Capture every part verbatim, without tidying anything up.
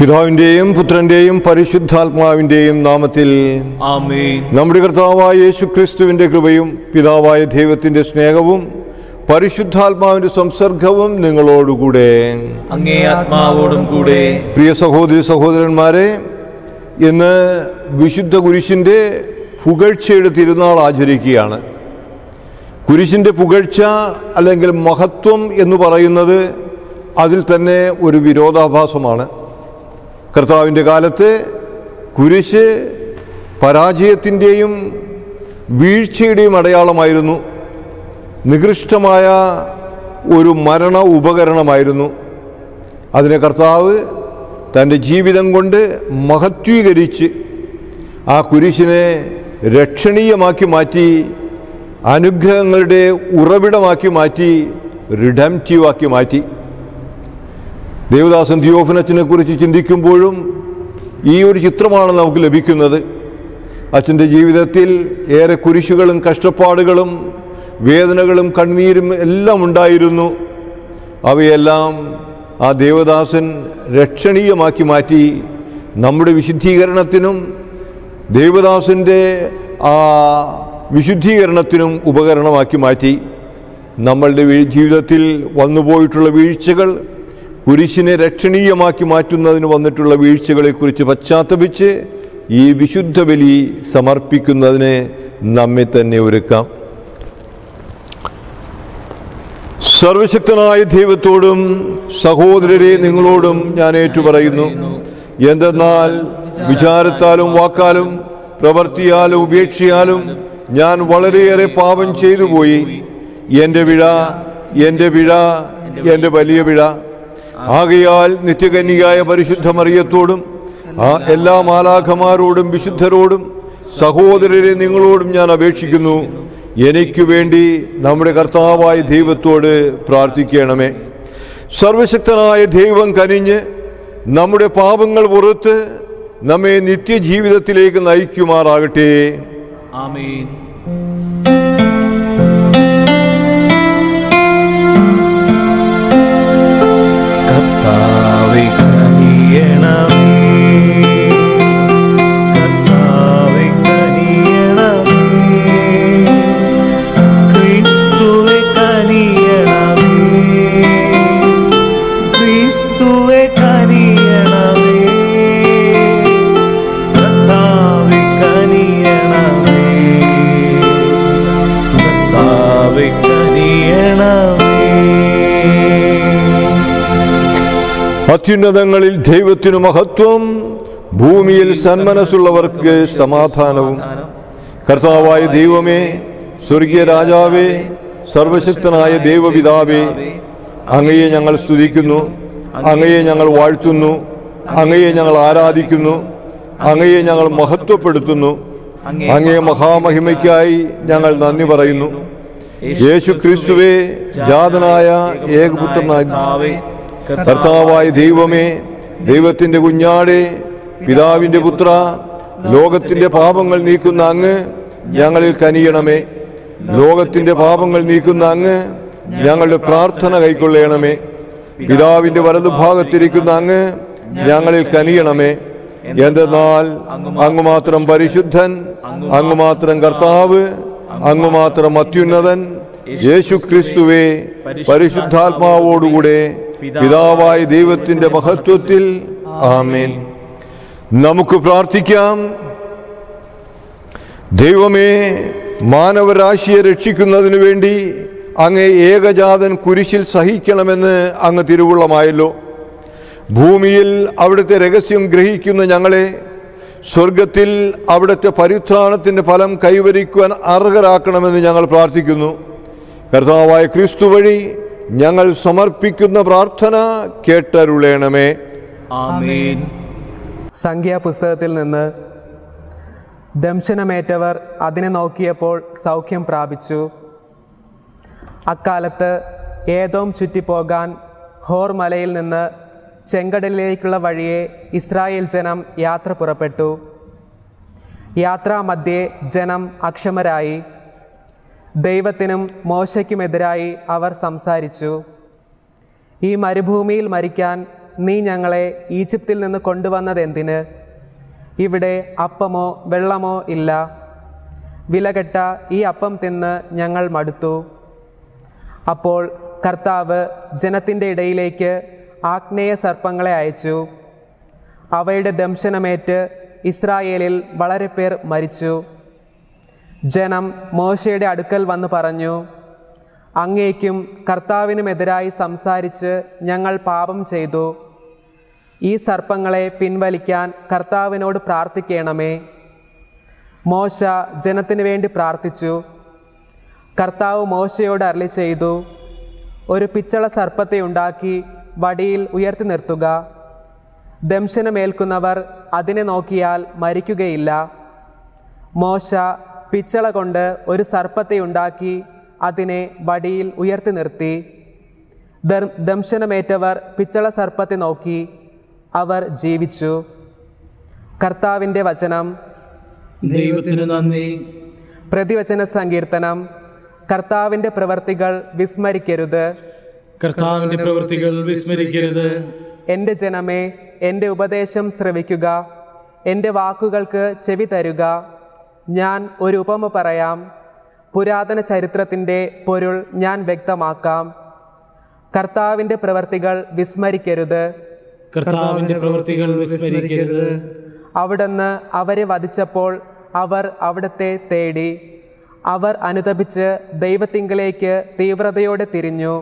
പിതാവിന്റെയും പുത്രന്റെയും പരിശുദ്ധാത്മാവിന്റെയും നാമത്തിൽ ആമേൻ. നമ്മുടെ കർത്താവായ യേശുക്രിസ്തുവിന്റെ കൃപയും പിതാവായ ദൈവത്തിന്റെ സ്നേഹവും പരിശുദ്ധാത്മാവിന്റെ സംസർഗവും നിങ്ങളോടുകൂടെ. അങ്ങേ ആത്മാവോടും കൂടെ. പ്രിയ സഹോദരി സഹോദരന്മാരെ, ഇന്ന് വിശുദ്ധ കുരിശിന്റെ പുകഴ്ചയുടെ തിരുനാൾ ആചരിക്കുകയാണ്. കുരിശിന്റെ പുകഴ്ച അല്ലെങ്കിൽ മഹത്വം എന്ന് പറയുന്നത് അതിൽ തന്നെ ഒരു വിരോധാഭാസമാണ്. കർത്താവിൻ്റെ കാലത്ത് കുരിശ് പരാജയത്തിൻ്റെയും വീഴ്ചയുടെയും അടയാളമായിരുന്നു. നികൃഷ്ടമായ ഒരു മരണ ഉപകരണമായിരുന്നു. അതിനെ കർത്താവ് തൻ്റെ ജീവിതം കൊണ്ട് മഹത്വീകരിച്ച് ആ കുരിശിനെ രക്ഷണീയമാക്കി മാറ്റി, അനുഗ്രഹങ്ങളുടെ ഉറവിടമാക്കി മാറ്റി, റിഡംറ്റീവാക്കി മാറ്റി. ദേവദാസൻ തിയോഫനസിനെ കുറിച്ച് ചിന്തിക്കുമ്പോഴും ഈ ഒരു ചിത്രമാണ് നമുക്ക് ലഭിക്കുന്നത്. അച്ഛൻ്റെ ജീവിതത്തിൽ ഏറെ കുരിശുകളും കഷ്ടപ്പാടുകളും വേദനകളും കണ്ണീരും എല്ലാം ഉണ്ടായിരുന്നു. അവയെല്ലാം ആ ദേവദാസൻ രക്ഷണീയമാക്കി മാറ്റി നമ്മുടെ വിശുദ്ധീകരണത്തിനും ദേവദാസൻ്റെ ആ വിശുദ്ധീകരണത്തിനും ഉപകരണമാക്കി മാറ്റി. നമ്മളുടെ ജീവിതത്തിൽ വന്നുപോയിട്ടുള്ള വീഴ്ചകൾ, കുരിശിനെ രക്ഷണീയമാക്കി മാറ്റുന്നതിന് വന്നിട്ടുള്ള വീഴ്ചകളെക്കുറിച്ച് പശ്ചാത്തപിച്ച് ഈ വിശുദ്ധ ബലി സമർപ്പിക്കുന്നതിന് നമ്മെ തന്നെ ഒരുക്കാം. സർവശക്തനായ ദൈവത്തോടും സഹോദരരെ നിങ്ങളോടും ഞാൻ ഏറ്റുപറയുന്നു. എന്തെന്നാൽ വിചാരത്താലും വാക്കാലും പ്രവൃത്തിയാലും ഉപേക്ഷയാലും ഞാൻ വളരെയേറെ പാപം ചെയ്തു പോയി. എൻ്റെ പിഴ, എൻ്റെ പിഴ, എൻ്റെ വലിയ പിഴ. ആകയാൽ നിത്യകന്യകായ പരിശുദ്ധ മറിയത്തോടും ആ എല്ലാ മാലാഖമാരോടും വിശുദ്ധരോടും സഹോദരരെ നിങ്ങളോടും ഞാൻ അപേക്ഷിക്കുന്നു, എനിക്ക് വേണ്ടി നമ്മുടെ കർത്താവായ ദൈവത്തോട് പ്രാർത്ഥിക്കണമേ. സർവശക്തനായ ദൈവം കനിഞ്ഞ് നമ്മുടെ പാപങ്ങൾ പുറത്ത് നമ്മെ നിത്യജീവിതത്തിലേക്ക് നയിക്കുമാറാകട്ടെ. ആമേൻ. കർത്താവേ കനിയണമേ, കർത്താവേ കനിയണമേ, ക്രിസ്തുവേ കനിയണമേ, ക്രിസ്തുവേ കനിയണമേ, കർത്താവേ കനിയണമേ, കർത്താവേ കനിയണമേ. അത്യുന്നതങ്ങളിൽ ദൈവത്തിനു മഹത്വം, ഭൂമിയിൽ സന്മനസ്സുള്ളവർക്ക് സമാധാനവും. കർത്താവായ ദൈവമേ, സ്വർഗീയ രാജാവേ, സർവശക്തനായ ദൈവപിതാവേ, അങ്ങയെ ഞങ്ങൾ സ്തുതിക്കുന്നു, അങ്ങയെ ഞങ്ങൾ വാഴ്ത്തുന്നു, അങ്ങയെ ഞങ്ങൾ ആരാധിക്കുന്നു, അങ്ങയെ ഞങ്ങൾ മഹത്വപ്പെടുത്തുന്നു. അങ്ങയെ മഹാമഹിമയ്ക്കായി ഞങ്ങൾ നന്ദി പറയുന്നു. യേശു ക്രിസ്തുവേ, ജാതനായ ഏകപുത്രനായ കർത്താവായ ദൈവമേ, ദൈവത്തിൻ്റെ കുഞ്ഞാടേ, പിതാവിൻ്റെ പുത്ര, ലോകത്തിൻ്റെ പാപങ്ങൾ നീക്കുന്ന അങ്ങ് ഞങ്ങളിൽ കനിയണമേ. ലോകത്തിൻ്റെ പാപങ്ങൾ നീക്കുന്ന അങ്ങ് ഞങ്ങളുടെ പ്രാർത്ഥന കൈക്കൊള്ളണമേ. പിതാവിൻ്റെ വലതുഭാഗത്തിരിക്കുന്ന അങ്ങ് ഞങ്ങളിൽ കനിയണമേ. എന്തെന്നാൽ അങ്ങ് മാത്രം പരിശുദ്ധൻ, അങ്ങ് മാത്രം കർത്താവ്, അങ്ങ് മാത്രം അത്യുന്നതൻ. യേശു ക്രിസ്തുവേ, പരിശുദ്ധാത്മാവോടുകൂടെ പിതാവായ ദൈവത്തിന്റെ മഹത്വത്തിൽ. ആമേൻ. നമുക്ക് പ്രാർത്ഥിക്കാം. ദൈവമേ, മാനവരാശിയെ രക്ഷിക്കുന്നതിനു വേണ്ടി അങ്ങേ ഏകജാതൻ കുരിശിൽ സഹിക്കണമെന്ന് അങ്ങ് തിരുവുള്ളമായല്ലോ. ഭൂമിയിൽ അവിടുത്തെ രഹസ്യം ഗ്രഹിക്കുന്ന ഞങ്ങളെ സ്വർഗത്തിൽ അവിടുത്തെ പരിത്രാണത്തിന്റെ ഫലം കൈവരിക്കുവാൻ അർഹരാക്കണമെന്ന് ഞങ്ങൾ പ്രാർത്ഥിക്കുന്നു. കർത്താവായ ക്രിസ്തു വഴി ഞങ്ങൾ സമർപ്പിക്കുന്ന പ്രാർത്ഥന കേട്ടരുളേണമേ. ആമേൻ. സംഖ്യാപുസ്തകത്തിൽ നിന്ന്, ദംശനമേറ്റവർ അതിനെ നോക്കിയപ്പോൾ സൗഖ്യം പ്രാപിച്ചു. അക്കാലത്ത് ഏദോം ചുറ്റിപ്പോകാൻ ഹോർ മലയിൽ നിന്ന് ചെങ്കടലിലേക്കുള്ള വഴിയെ ഇസ്രായേൽ ജനം യാത്ര പുറപ്പെട്ടു. യാത്രാമധ്യേ ജനം അക്ഷമരായി. ദൈവത്തിനും മോശയ്ക്കുമെതിരായി അവർ സംസാരിച്ചു. ഈ മരുഭൂമിയിൽ മരിക്കാൻ നീ ഞങ്ങളെ ഈജിപ്തിൽ നിന്ന് കൊണ്ടുവന്നതെന്തിന്? ഇവിടെ അപ്പമോ വെള്ളമോ ഇല്ല. വിലകെട്ട ഈ അപ്പം തിന്ന് ഞങ്ങൾ മടുത്തു. അപ്പോൾ കർത്താവ് ജനത്തിൻ്റെ ഇടയിലേക്ക് ആഗ്നേയ സർപ്പങ്ങളെ അയച്ചു. അവയുടെ ദംശനമേറ്റ് ഇസ്രായേലിൽ വളരെ പേർ മരിച്ചു. ജനം മോശയുടെ അടുക്കൽ വന്ന് പറഞ്ഞു, അങ്ങേക്കും കർത്താവിനുമെതിരായി സംസാരിച്ച് ഞങ്ങൾ പാപം ചെയ്തു. ഈ സർപ്പങ്ങളെ പിൻവലിക്കാൻ കർത്താവിനോട് പ്രാർത്ഥിക്കണമേ. മോശ ജനത്തിനു വേണ്ടി പ്രാർത്ഥിച്ചു. കർത്താവ് മോശയോട് അരുളി ചെയ്തു, ഒരു പിച്ചള സർപ്പത്തെ ഉണ്ടാക്കി വടിയിൽ ഉയർത്തി നിർത്തുക. ദംശനമേൽക്കുന്നവർ അതിനെ നോക്കിയാൽ മരിക്കുകയില്ല. മോശ പിച്ചള കൊണ്ട് ഒരു സർപ്പത്തെ ഉണ്ടാക്കി അതിനെ വടിയിൽ ഉയർത്തി നിർത്തി. ദംശനമേറ്റവർ പിച്ചള സർപ്പത്തെ നോക്കി, അവർ ജീവിച്ചു. കർത്താവിൻ്റെ വചനം. ദൈവത്തിന് നന്ദി. പ്രതിവചന സങ്കീർത്തനം. കർത്താവിൻ്റെ പ്രവർത്തികൾ വിസ്മരിക്കരുത്. കർത്താവിന്റെ പ്രവൃത്തികൾ വിസ്മരിക്കരുത്. എൻ്റെ ജനമേ, എൻ്റെ ഉപദേശം ശ്രവിക്കുക, എൻ്റെ വാക്കുകൾക്ക് ചെവി തരുക. ഞാൻ ഒരു ഉപമ പറയാം, പുരാതന ചരിത്രത്തിൻ്റെ പൊരുൾ ഞാൻ വ്യക്തമാക്കാം. കർത്താവിൻ്റെ പ്രവർത്തികൾ വിസ്മരിക്കരുത്. കർത്താവിന്റെ പ്രവൃത്തികൾ വിസ്മരിക്കരുത്. അവിടുന്ന് അവരെ വധിച്ചപ്പോൾ അവർ അവിടുത്തെ തേടി. അവർ അനുതപിച്ച് ദൈവത്തിങ്കലേക്ക് തീവ്രതയോടെ തിരിഞ്ഞു.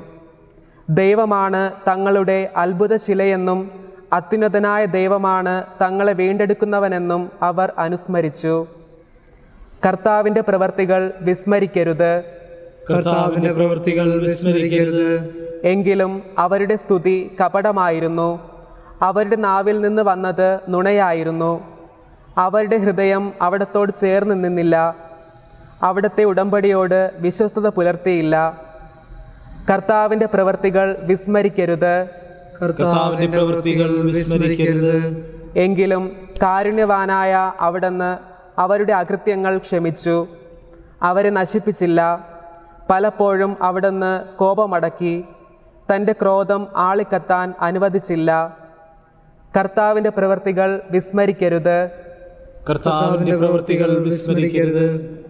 ദൈവമാണ് തങ്ങളുടെ അത്ഭുതശിലയെന്നും അത്യുന്നതനായ ദൈവമാണ് തങ്ങളെ വീണ്ടെടുക്കുന്നവനെന്നും അവർ അനുസ്മരിച്ചു. കർത്താവിൻ്റെ പ്രവർത്തികൾ വിസ്മരിക്കരുത്. കർത്താവിന്റെ പ്രവൃത്തികൾ വിസ്മരിക്കരുത്. എങ്കിലും അവരുടെ സ്തുതി കപടമായിരുന്നു. അവരുടെ നാവിൽ നിന്ന് വന്നത് നുണയായിരുന്നു. അവരുടെ ഹൃദയം അവിടത്തോട് ചേർന്ന് നിന്നില്ല. അവിടുത്തെ ഉടമ്പടിയോട് വിശ്വസ്തത പുലർത്തിയില്ല. കർത്താവിൻ്റെ പ്രവർത്തികൾ വിസ്മരിക്കരുത്. കർത്താവിന്റെ പ്രവൃത്തികൾ വിസ്മരിക്കരുത്. എങ്കിലും കാരുണ്യവാനായ അവിടുന്ന് അവരുടെ അകൃത്യങ്ങൾ ക്ഷമിച്ചു. അവരെ നശിപ്പിച്ചില്ല. പലപ്പോഴും അവിടുന്ന് കോപമടക്കി. തൻ്റെ ക്രോധം ആളിക്കത്താൻ അനുവദിച്ചില്ല. കർത്താവിൻ്റെ പ്രവൃത്തികൾ വിസ്മരിക്കരുത്. കർത്താവിന്റെ പ്രവൃത്തികൾ വിസ്മരിക്കരുത്.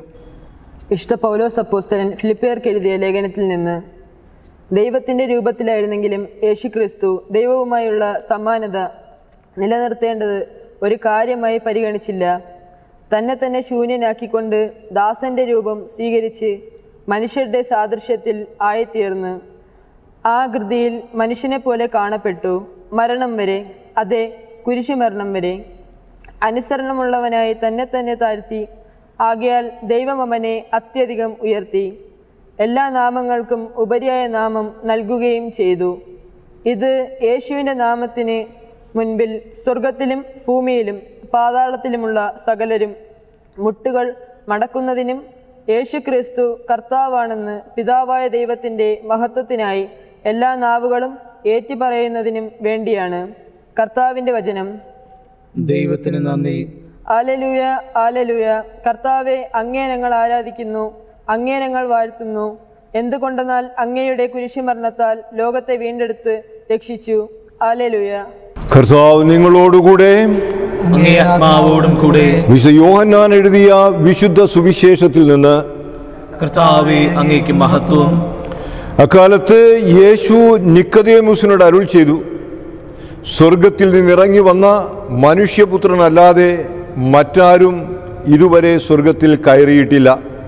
വിശുദ്ധ പൗലോസ് അപ്പോസ്തലൻ ഫിലിപ്പിയർക്ക് എഴുതിയ ലേഖനത്തിൽ നിന്ന്. ദൈവത്തിൻ്റെ രൂപത്തിലായിരുന്നെങ്കിലും യേശുക്രിസ്തു ദൈവവുമായുള്ള സമാനത നിലനിർത്തേണ്ടത് ഒരു കാര്യമായി പരിഗണിച്ചില്ല. തന്നെ തന്നെ ശൂന്യനാക്കിക്കൊണ്ട് ദാസന്റെ രൂപം സ്വീകരിച്ച് മനുഷ്യരുടെ സാദൃശ്യത്തിൽ ആയിത്തീർന്ന് ആകൃതിയിൽ മനുഷ്യനെ പോലെ കാണപ്പെട്ടു. മരണം വരെ, അതെ കുരിശുമരണം വരെ അനുസരണമുള്ളവനായി തന്നെ തന്നെ താഴ്ത്തി. ആകയാൽ ദൈവം അവനെ അത്യധികം ഉയർത്തി എല്ലാ നാമങ്ങൾക്കും ഉപരിയായ നാമം നൽകുകയും ചെയ്തു. ഇത് യേശുവിൻ്റെ നാമത്തിന് മുൻപിൽ സ്വർഗത്തിലും ഭൂമിയിലും പാതാളത്തിലുമുള്ള സകലരും മുട്ടുകൾ മടക്കുന്നതിനും യേശുക്രിസ്തു കർത്താവാണെന്ന് പിതാവായ ദൈവത്തിൻ്റെ മഹത്വത്തിനായി എല്ലാ നാവുകളും ഏറ്റുപറയുന്നതിനും വേണ്ടിയാണ്. കർത്താവിൻ്റെ വചനം. ദൈവത്തിന് നന്ദി. ആലലുയ, ആലലുയ. കർത്താവെ, അങ്ങേ ഞങ്ങൾ ആരാധിക്കുന്നു, അങ്ങേ ഞങ്ങൾ വാഴ്ത്തുന്നു. എന്തുകൊണ്ടെന്നാൽ അങ്ങയുടെ കുരിശുമരണത്താൽ ലോകത്തെ വീണ്ടെടുത്ത് രക്ഷിച്ചു. ആലലുയ. കർത്താവ് നിങ്ങളോടുകൂടെ. അങ്ങേ ആത്മാവോടും കൂടെ. വിശുദ്ധ യോഹന്നാൻ എഴുതിയ വിശുദ്ധ സുവിശേഷത്തിൽ നിന്ന്. കർത്താവേ, അങ്ങേക്ക് മഹത്വം. അക്കാലത്ത് യേശു നിക്കോദേമുസിനോട് അരുൾ ചെയ്തു, സ്വർഗത്തിൽ നിന്നിറങ്ങി വന്ന മനുഷ്യപുത്രനല്ലാതെ മറ്റാരും ഇതുവരെ സ്വർഗത്തിൽ കയറിയിട്ടില്ല.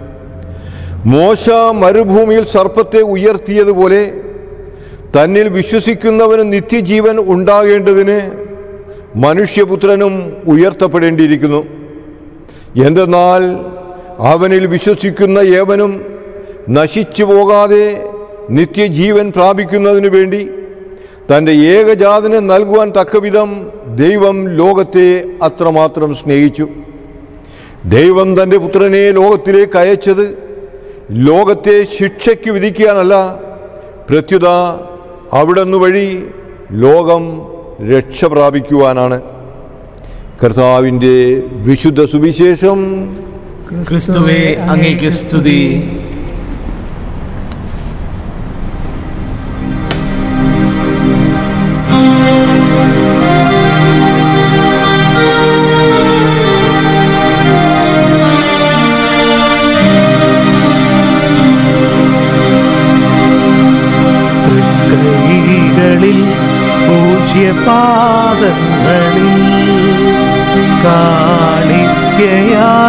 മോശ മരുഭൂമിയിൽ സർപ്പത്തെ ഉയർത്തിയതുപോലെ തന്നിൽ വിശ്വസിക്കുന്നവന് നിത്യജീവൻ ഉണ്ടാകേണ്ടതിന് മനുഷ്യപുത്രനും ഉയർത്തപ്പെടേണ്ടിയിരിക്കുന്നു. എന്തെന്നാൽ അവനിൽ വിശ്വസിക്കുന്ന ഏവനും നശിച്ചു പോകാതെ നിത്യജീവൻ പ്രാപിക്കുന്നതിനു വേണ്ടി തൻ്റെ ഏകജാതനെ നൽകുവാൻ തക്കവിധം ദൈവം ലോകത്തെ അത്രമാത്രം സ്നേഹിച്ചു. ദൈവം തൻ്റെ പുത്രനെ ലോകത്തിലേക്ക് അയച്ചത് ലോകത്തെ ശിക്ഷയ്ക്ക് വിധിക്കാനല്ല, പ്രത്യുത അവിടുന്ന് വഴി ലോകം രക്ഷ പ്രാപിക്കുവാനാണ്. കർത്താവിൻ്റെ വിശുദ്ധ സുവിശേഷം. ക്രിസ്തുവേ, അങ്ങേക്ക് സ്തുതി.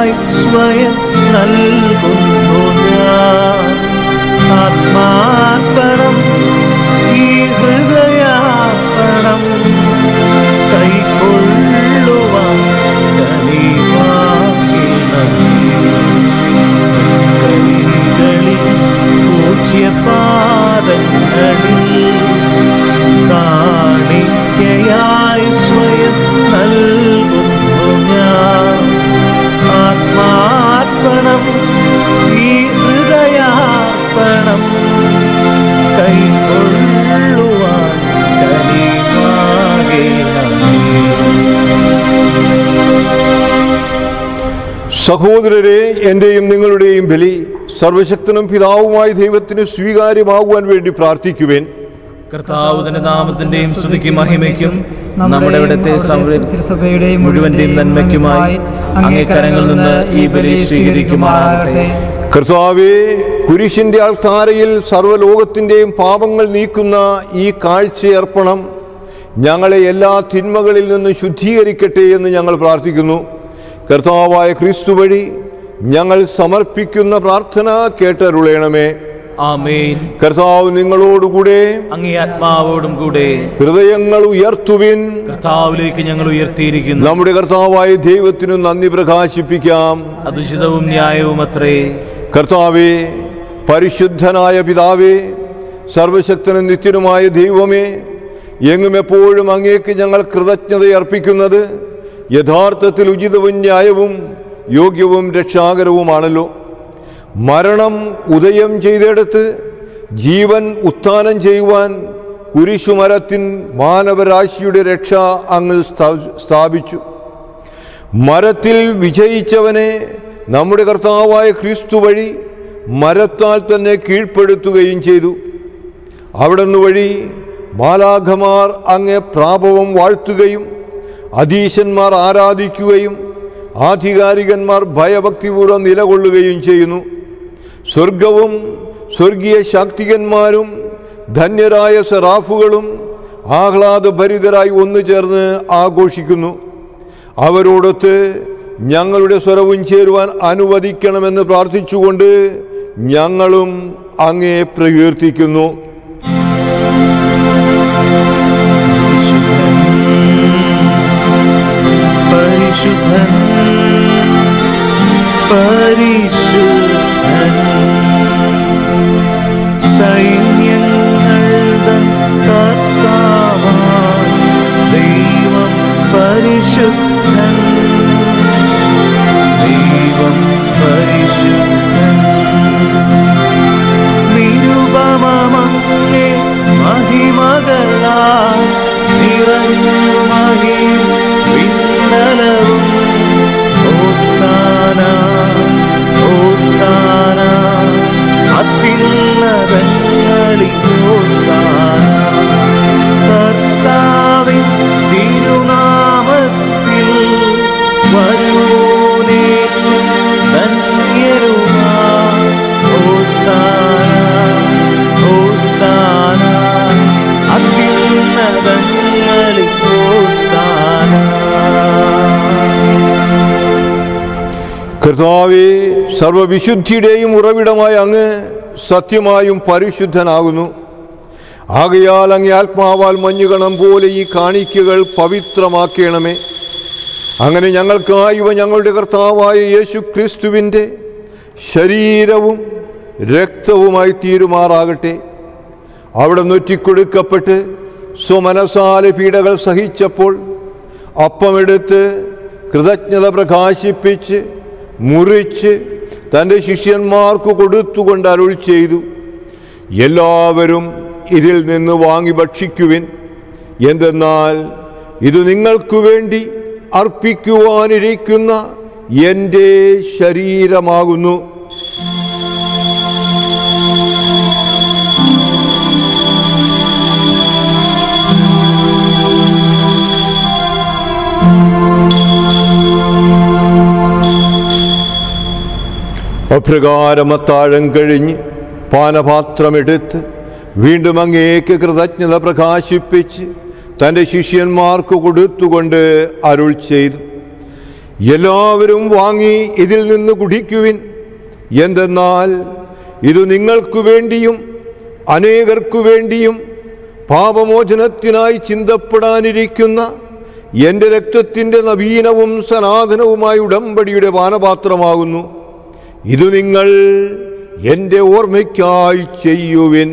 കൃതജ്ഞതയായി സ്വയം നൽകുന്നു ഞാൻ. ആത്മാർപ്പണം, ഈ ഹൃദയാർപ്പണം കൈക്കൊള്ളുവാൻ കനിവാകണമേ. കൈകളിൽ പൂജ്യപാദങ്ങളിൽ കാണിക്കയായി സ്വയം നൽകുന്നു ഞാൻ. ആത്മാർപ്പണം, ഈ ഹൃദയാർപ്പണം കൈക്കൊള്ളുവാൻ കനിവാകണമേ. സഹോദരരെ, എന്റെയും നിങ്ങളുടെയും ബലി സർവശക്തനും പിതാവുമായ ദൈവത്തിന് സ്വീകാര്യമാകുവാൻ വേണ്ടി പ്രാർത്ഥിക്കുവേൻ. കർത്താവ് തന്റെ നാമത്തിന്റെയും സ്തുതിക്കും മഹിമയ്ക്കും നമ്മുടെ ഇവിടുത്തെ തിരുസഭയുടെയും മുഴുവന്റെയും നന്മയ്ക്കുമായി അങ്ങേ കരങ്ങളിൽ നിന്ന് ഈ ബലി സ്വീകരിക്കുമാറാകട്ടെ. കർത്താവേ, കുരിശിന്റെ അൾത്താരയിൽ സർവ്വലോകത്തിന്റെയും പാപങ്ങൾ നീക്കുന്ന ഈ കാഴ്ചയർപ്പണം ഞങ്ങളെ എല്ലാ തിന്മകളിൽ നിന്ന് ശുദ്ധീകരിക്കട്ടെ എന്ന് ഞങ്ങൾ പ്രാർത്ഥിക്കുന്നു. കർത്താവായ ക്രിസ്തു വഴി ഞങ്ങൾ സമർപ്പിക്കുന്ന പ്രാർത്ഥന കേട്ടരുളയണമേ. ആമേൻ. കർത്താവ് നിങ്ങളോടുകൂടെ, അങ്ങേ ആത്മാവോടും കൂടെ. ഹൃദയങ്ങൾ ഉയർത്തുവിൻ. കർത്താവിലേക്ക് ഞങ്ങൾ ഉയർത്തിയിരിക്കുന്നു. നമ്മുടെ കർത്താവായ ദൈവത്തിനു നന്ദി പ്രകാശിപ്പിക്കാം. അതുചിതവും ന്യായവും അത്രേ. കർത്താവേ, പരിശുദ്ധനായ പിതാവേ, സർവശക്തനും നിത്യനുമായ ദൈവമേ, എങ്ങും എപ്പോഴും അങ്ങേക്ക് ഞങ്ങൾ കൃതജ്ഞതയർപ്പിക്കുന്നത് യഥാർത്ഥത്തിൽ ഉചിതവും ന്യായവും യോഗ്യവും രക്ഷാകരവുമാണല്ലോ. മരണം ഉദയം ചെയ്തെടുത്ത് ജീവൻ ഉത്ഥാനം ചെയ്യുവാൻ കുരിശുമരത്തിൻ മാനവരാശിയുടെ രക്ഷ അങ്ങ് സ്ഥാപിച്ചു. മരത്തിൽ വിജയിച്ചവനെ നമ്മുടെ കർത്താവായ ക്രിസ്തു വഴി മരത്താൽ തന്നെ കീഴ്പ്പെടുത്തുകയും ചെയ്തു. അവിടുന്ന് വഴി മാലാഖമാർ അങ്ങേ പ്രാഭവം വാഴ്ത്തുകയും അധീശന്മാർ ആരാധിക്കുകയും ആധികാരികന്മാർ ഭയഭക്തിപൂർവ്വം നിലകൊള്ളുകയും ചെയ്യുന്നു. സ്വർഗവും സ്വർഗീയ ശാക്തികന്മാരും ധന്യരായ സെറാഫുകളും ആഹ്ലാദഭരിതരായി ഒന്നു ചേർന്ന് ആഘോഷിക്കുന്നു. അവരോടൊത്ത് ഞങ്ങളുടെ സ്വരവും ചേരുവാൻ അനുവദിക്കണമെന്ന് പ്രാർത്ഥിച്ചുകൊണ്ട് ഞങ്ങളും അങ്ങേ പ്രകീർത്തിക്കുന്നു. പരിശുദ്ധൻ, പരിശുദ്ധൻ, സൈന്യങ്ങളുടെ കർത്താവായ ദൈവം പരിശുദ്ധൻ, ദൈവം പരിശുദ്ധൻ. നിരുപമമങ്ങേ മഹിമകളാൽ നിറഞ്ഞു മഹിം വിണ്ണലവും. ഹോസാന, ഹോസാന, അത്യുന്നതങ്ങളിൽ ഹോസാന. കർത്താവിൻ തിരുനാമത്തിൽ വരുവോനേറ്റം ധന്യരുമാ. ഹോസാന, ഹോസാന, അത്യുന്നതങ്ങളിൽ ഹോസാന. കർത്താവേ, സർവവിശുദ്ധിയുടെയും ഉറവിടമായ അങ്ങ് സത്യമായും പരിശുദ്ധനാകുന്നു. ആകയാൽ അങ്ങേ ആത്മാവാൽ മഞ്ഞുകണം പോലെ ഈ കാണിക്കകൾ പവിത്രമാക്കണമേ. അങ്ങനെ ഞങ്ങൾക്കായി ഇവ ഞങ്ങളുടെ കർത്താവായ യേശു ക്രിസ്തുവിൻ്റെ ശരീരവും രക്തവുമായി തീരുമാറാകട്ടെ. അവിടെ നൊറ്റിക്കൊടുക്കപ്പെട്ട് സ്വമനസാലെ പീഡകൾ സഹിച്ചപ്പോൾ അപ്പമെടുത്ത് കൃതജ്ഞത പ്രകാശിപ്പിച്ച് മുറിച്ച് തൻ്റെ ശിഷ്യന്മാർക്ക് കൊടുത്തുകൊണ്ട് അരുൾ ചെയ്തു, എല്ലാവരും ഇതിൽ നിന്ന് വാങ്ങി ഭക്ഷിക്കുവിൻ. എന്തെന്നാൽ ഇത് നിങ്ങൾക്കു വേണ്ടി അർപ്പിക്കുവാനിരിക്കുന്ന എൻ്റെ ശരീരമാകുന്നു. അപ്രകാരം അത്താഴം കഴിഞ്ഞ് പാനപാത്രമെടുത്ത് വീണ്ടും അങ്ങേക്ക് കൃതജ്ഞത പ്രകാശിപ്പിച്ച് തൻ്റെ ശിഷ്യന്മാർക്ക് കൊടുത്തുകൊണ്ട് അരുൾ ചെയ്തു, എല്ലാവരും വാങ്ങി ഇതിൽ നിന്ന് കുടിക്കുവിൻ. എന്തെന്നാൽ ഇത് നിങ്ങൾക്കു വേണ്ടിയും അനേകർക്കു വേണ്ടിയും പാപമോചനത്തിനായി ചിന്തപ്പെടാനിരിക്കുന്ന എൻ്റെ രക്തത്തിൻ്റെ നവീനവും സനാതനവുമായ ഉടമ്പടിയുടെ പാനപാത്രമാകുന്നു. ഇത് നിങ്ങൾ എൻ്റെ ഓർമ്മയ്ക്കായി ചെയ്യുവിൻ.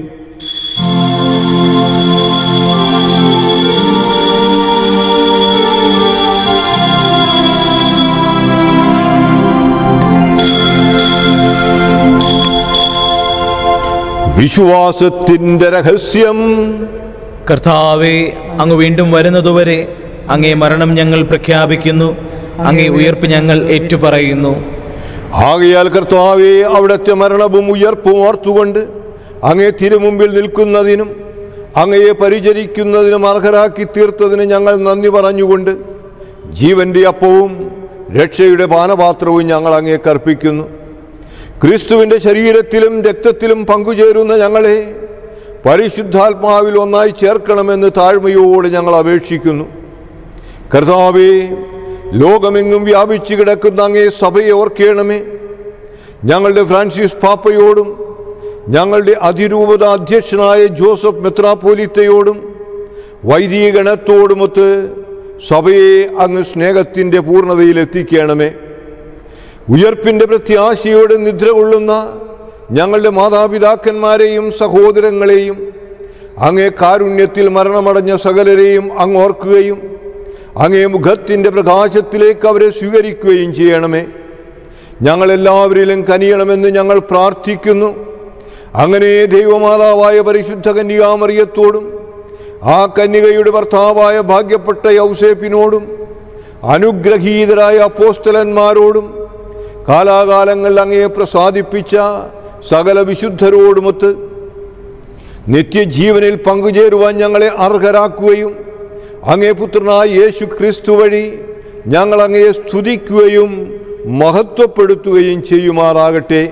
വിശ്വാസത്തിന്റെ രഹസ്യം. കർത്താവേ, അങ്ങ് വീണ്ടും വരുന്നതുവരെ അങ്ങേ മരണം ഞങ്ങൾ പ്രഖ്യാപിക്കുന്നു, അങ്ങേ ഉയർപ്പ് ഞങ്ങൾ ഏറ്റുപറയുന്നു. ആകയാൽ കർത്താവേ, അവിടുത്തെ മരണവും ഉയർപ്പും ഓർത്തുകൊണ്ട് അങ്ങേ തിരുമുമ്പിൽ നിൽക്കുന്നതിനും അങ്ങയെ പരിചരിക്കുന്നതിനും അർഹരാക്കി തീർത്തതിന് ഞങ്ങൾ നന്ദി പറഞ്ഞുകൊണ്ട് ജീവന്റെ അപ്പവും രക്ഷയുടെ പാനപാത്രവും ഞങ്ങൾ അങ്ങേക്ക് അർപ്പിക്കുന്നു. ക്രിസ്തുവിൻ്റെ ശരീരത്തിലും രക്തത്തിലും പങ്കുചേരുന്ന ഞങ്ങളെ പരിശുദ്ധാത്മാവിൽ ഒന്നായി ചേർക്കണമെന്ന് താഴ്മയോട് ഞങ്ങൾ അപേക്ഷിക്കുന്നു. കർത്താവേ, ലോകമെങ്ങും വ്യാപിച്ചു കിടക്കുന്ന അങ്ങേ സഭയെ ഓർക്കണമേ. ഞങ്ങളുടെ ഫ്രാൻസിസ് പാപ്പയോടും ഞങ്ങളുടെ അതിരൂപത അധ്യക്ഷനായ ജോസഫ് മെത്രാപ്പോലീത്തയോടും വൈദിക ഗണത്തോടുമൊത്ത് സഭയെ അങ്ങ് സ്നേഹത്തിൻ്റെ പൂർണ്ണതയിൽ എത്തിക്കണമേ. ഉയർപ്പിൻ്റെ പ്രത്യാശയോടെ നിദ്ര കൊള്ളുന്ന ഞങ്ങളുടെ മാതാപിതാക്കന്മാരെയും സഹോദരങ്ങളെയും അങ്ങേ കാരുണ്യത്തിൽ മരണമടഞ്ഞ സകലരെയും അങ്ങ് ഓർക്കുകയും അങ്ങേ മുഖത്തിൻ്റെ പ്രകാശത്തിലേക്ക് അവരെ സ്വീകരിക്കുകയും ചെയ്യണമേ. ഞങ്ങളെല്ലാവരിലും കനിയണമെന്ന് ഞങ്ങൾ പ്രാർത്ഥിക്കുന്നു. അങ്ങനെ ദൈവമാതാവായ പരിശുദ്ധ കന്യകാമറിയത്തോടും ആ കന്യകയുടെ ഭർത്താവായ ഭാഗ്യപ്പെട്ട യൗസേപ്പിനോടും അനുഗ്രഹീതരായ അപ്പോസ്തലന്മാരോടും കാലാകാലങ്ങളിൽ അങ്ങയെ പ്രസാദിപ്പിച്ച സകല വിശുദ്ധരോടുമൊത്ത് നിത്യജീവനിൽ പങ്കുചേരുവാൻ ഞങ്ങളെ അർഹരാക്കുകയും അങ്ങേ പുത്രനായ യേശു ക്രിസ്തു വഴി ഞങ്ങൾ അങ്ങയെ സ്തുതിക്കുകയും മഹത്വപ്പെടുത്തുകയും ചെയ്യുമാറാകട്ടെ.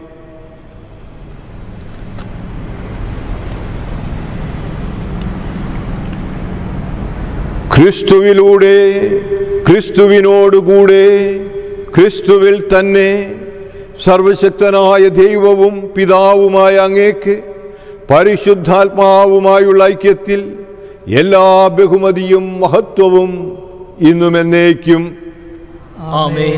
ക്രിസ്തുവിലൂടെ, ക്രിസ്തുവിനോടുകൂടെ, ക്രിസ്തുവിൽ തന്നെ സർവശക്തനായ ദൈവവും പിതാവുമായ അങ്ങേക്ക് പരിശുദ്ധാത്മാവുമായുള്ള ഐക്യത്തിൽ എല്ലാ ബഹുമതിയും മഹത്വവും ഇന്നും എന്നേക്കും ആമേൻ.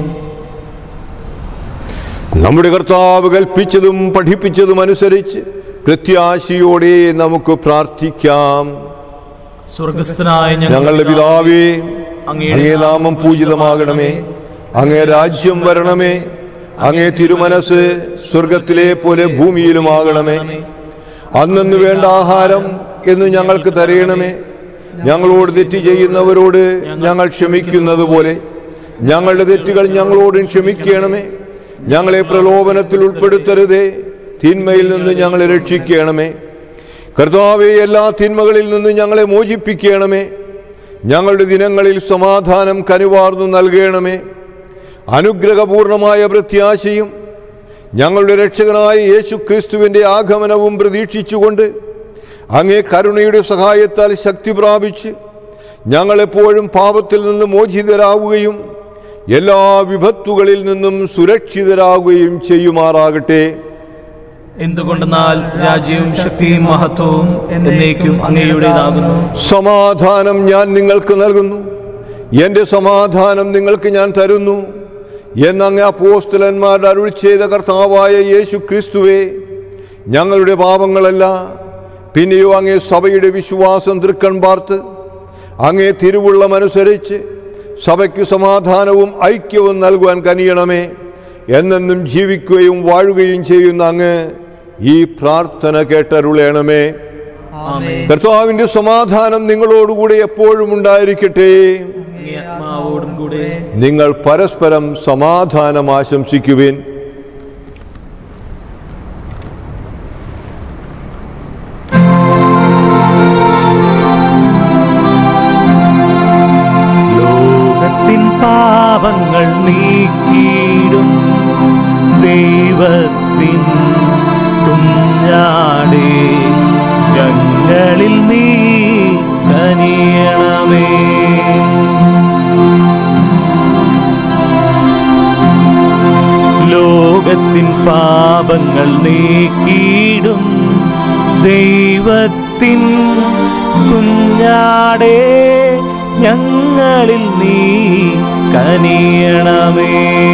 നമ്മുടെ കർത്താവ് കൽപ്പിച്ചതും പഠിപ്പിച്ചതും അനുസരിച്ച് പ്രത്യാശയോടെ നമുക്ക് പ്രാർത്ഥിക്കാം. സ്വർഗസ്ഥനായ ഞങ്ങളുടെ പിതാവേ, അങ്ങേ നാമം പൂജിതമാകണമേ. അങ്ങേ രാജ്യം വരണമേ. അങ്ങേ തിരുമനസ് സ്വർഗത്തിലെ പോലെ ഭൂമിയിലുമാകണമേ. അന്നു വേണ്ട ആഹാരം എന്ന് ഞങ്ങൾക്ക് തരയണമേ. ഞങ്ങളോട് തെറ്റ് ചെയ്യുന്നവരോട് ഞങ്ങൾ ക്ഷമിക്കുന്നത് പോലെ ഞങ്ങളുടെ തെറ്റുകൾ ഞങ്ങളോടും ക്ഷമിക്കണമേ. ഞങ്ങളെ പ്രലോഭനത്തിൽ ഉൾപ്പെടുത്തരുതേ, തിന്മയിൽ നിന്ന് ഞങ്ങളെ രക്ഷിക്കണമേ. കർത്താവേ, എല്ലാ തിന്മകളിൽ നിന്ന് ഞങ്ങളെ മോചിപ്പിക്കണമേ. ഞങ്ങളുടെ ദിനങ്ങളിൽ സമാധാനം കനിവാർന്നു നൽകണമേ. അനുഗ്രഹപൂർണമായ പ്രത്യാശയും ഞങ്ങളുടെ രക്ഷകനായ യേശു ക്രിസ്തുവിൻ്റെ ആഗമനവും പ്രതീക്ഷിച്ചുകൊണ്ട് അങ്ങേ കരുണയുടെ സഹായത്താൽ ശക്തി പ്രാപിച്ച് ഞങ്ങളെപ്പോഴും പാപത്തിൽ നിന്ന് മോചിതരാവുകയും എല്ലാ വിപത്തുകളിൽ നിന്നും സുരക്ഷിതരാകുകയും ചെയ്യുമാറാകട്ടെ. എന്തുകൊണ്ടെന്നാൽ രാജ്യവും ശക്തിയും മഹത്വവും എന്നേക്കും അങ്ങയുടേതാകുന്നു. സമാധാനം ഞാൻ നിങ്ങൾക്ക് നൽകുന്നു, എൻ്റെ സമാധാനം നിങ്ങൾക്ക് ഞാൻ തരുന്നു എന്നങ്ങ് അപ്പോസ്തലന്മാരുടെ അരുൾ ചെയ്ത കർത്താവായ യേശു ക്രിസ്തുവേ, ഞങ്ങളുടെ പാപങ്ങളല്ല, പിന്നെയോ അങ്ങേ സഭയുടെ വിശ്വാസം തൃക്കൺ പാർത്ത് അങ്ങേ തിരുവുള്ളമനുസരിച്ച് സഭയ്ക്ക് സമാധാനവും ഐക്യവും നൽകുവാൻ കനിയണമേ. എന്നെന്നും ജീവിക്കുകയും വാഴുകയും ചെയ്യുന്ന അങ്ങ് ഈ പ്രാർത്ഥന കേട്ടരുളേണമേ. കർത്താവിന്റെ സമാധാനം നിങ്ങളോടുകൂടെ എപ്പോഴും ഉണ്ടായിരിക്കട്ടെ. നിങ്ങൾ പരസ്പരം സമാധാനം ആശംസിക്കുവിൻ. ലോകത്തിൻ പാപങ്ങൾ നീക്കിയിടും ദൈവത്തിൻ കുഞ്ഞാടേ, ഞങ്ങളിൽ നീ കനിയണമേ. ലോകത്തിൻ പാപങ്ങൾ നീക്കിയിടും ദൈവത്തിൻ കുഞ്ഞാടേ, ഞങ്ങളിൽ നീ കനിയണമേ.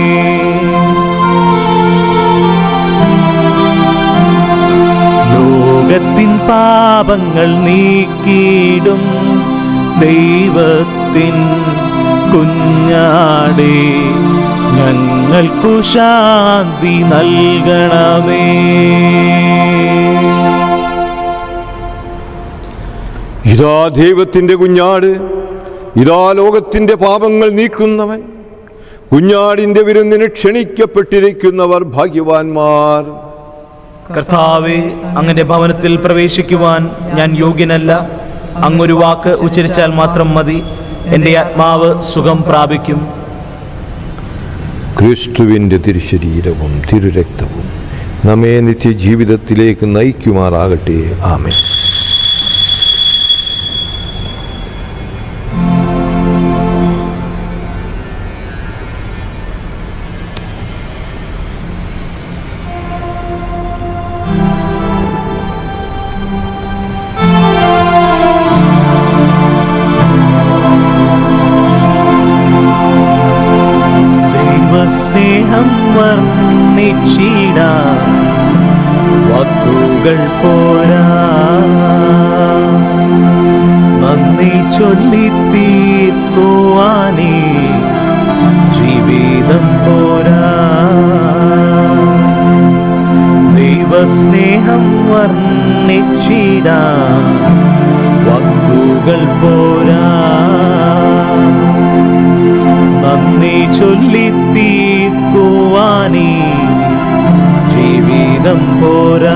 ലോകത്തിൻ പാപങ്ങൾ നീക്കിയിടും ദൈവത്തിൻ കുഞ്ഞാടേ, ഞങ്ങൾക്കു ശാന്തി നൽകണമേ. ഇതാ ദൈവത്തിന്റെ കുഞ്ഞാട്, ഇതാ ലോകത്തിന്റെ പാപങ്ങൾ നീക്കുന്നവൻ. കുഞ്ഞാടിന്റെ വിരുന്നിന് ക്ഷണിക്കപ്പെട്ടിരിക്കുന്നവർ ഭാഗ്യവാന്മാർ. കർത്താവേ, അങ്ങന്റെ ഭവനത്തിൽ പ്രവേശിക്കുവാൻ ഞാൻ യോഗ്യനല്ല. അങ്ങൊരു വാക്ക് ഉച്ചരിച്ചാൽ മാത്രം മതി, എൻ്റെ ആത്മാവ് സുഖം പ്രാപിക്കും. ക്രിസ്തുവിന്റെ തിരുശരീരവും തിരുരക്തവും നമ്മെ നിത്യജീവിതത്തിലേക്ക് നയിക്കുമാറാകട്ടെ. ആമേൻ. സ്നേഹം വർണ്ണിച്ചിടാൻ വാക്കുകൾ പോരാ, നന്ദി ചൊല്ലി തീർക്കുവാനേ ജീവിതം പോരാ. ദൈവസ്നേഹം വർണ്ണിച്ചിടാൻ വാക്കുകൾ പോരാ, നന്ദി ചൊല്ലി തീർക്കുവാനേ ജീവിതം പോരാ.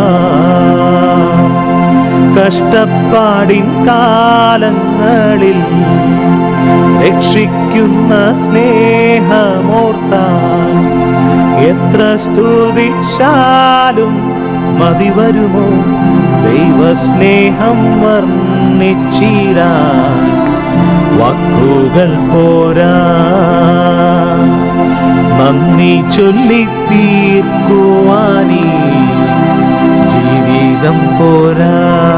കഷ്ടപ്പാടിൻ കാലങ്ങളിൽ രക്ഷിക്കുന്ന സ്നേഹമോർത്താൽ എത്ര സ്തുതിച്ചാലും മതി വരുമോ. ദൈവസ്നേഹം വർണ്ണിച്ചിടാൻ വാക്കുകൾ പോരാ, നന്ദി ചൊല്ലി തീർക്കുവാനേ ജീവിതം പോരാ.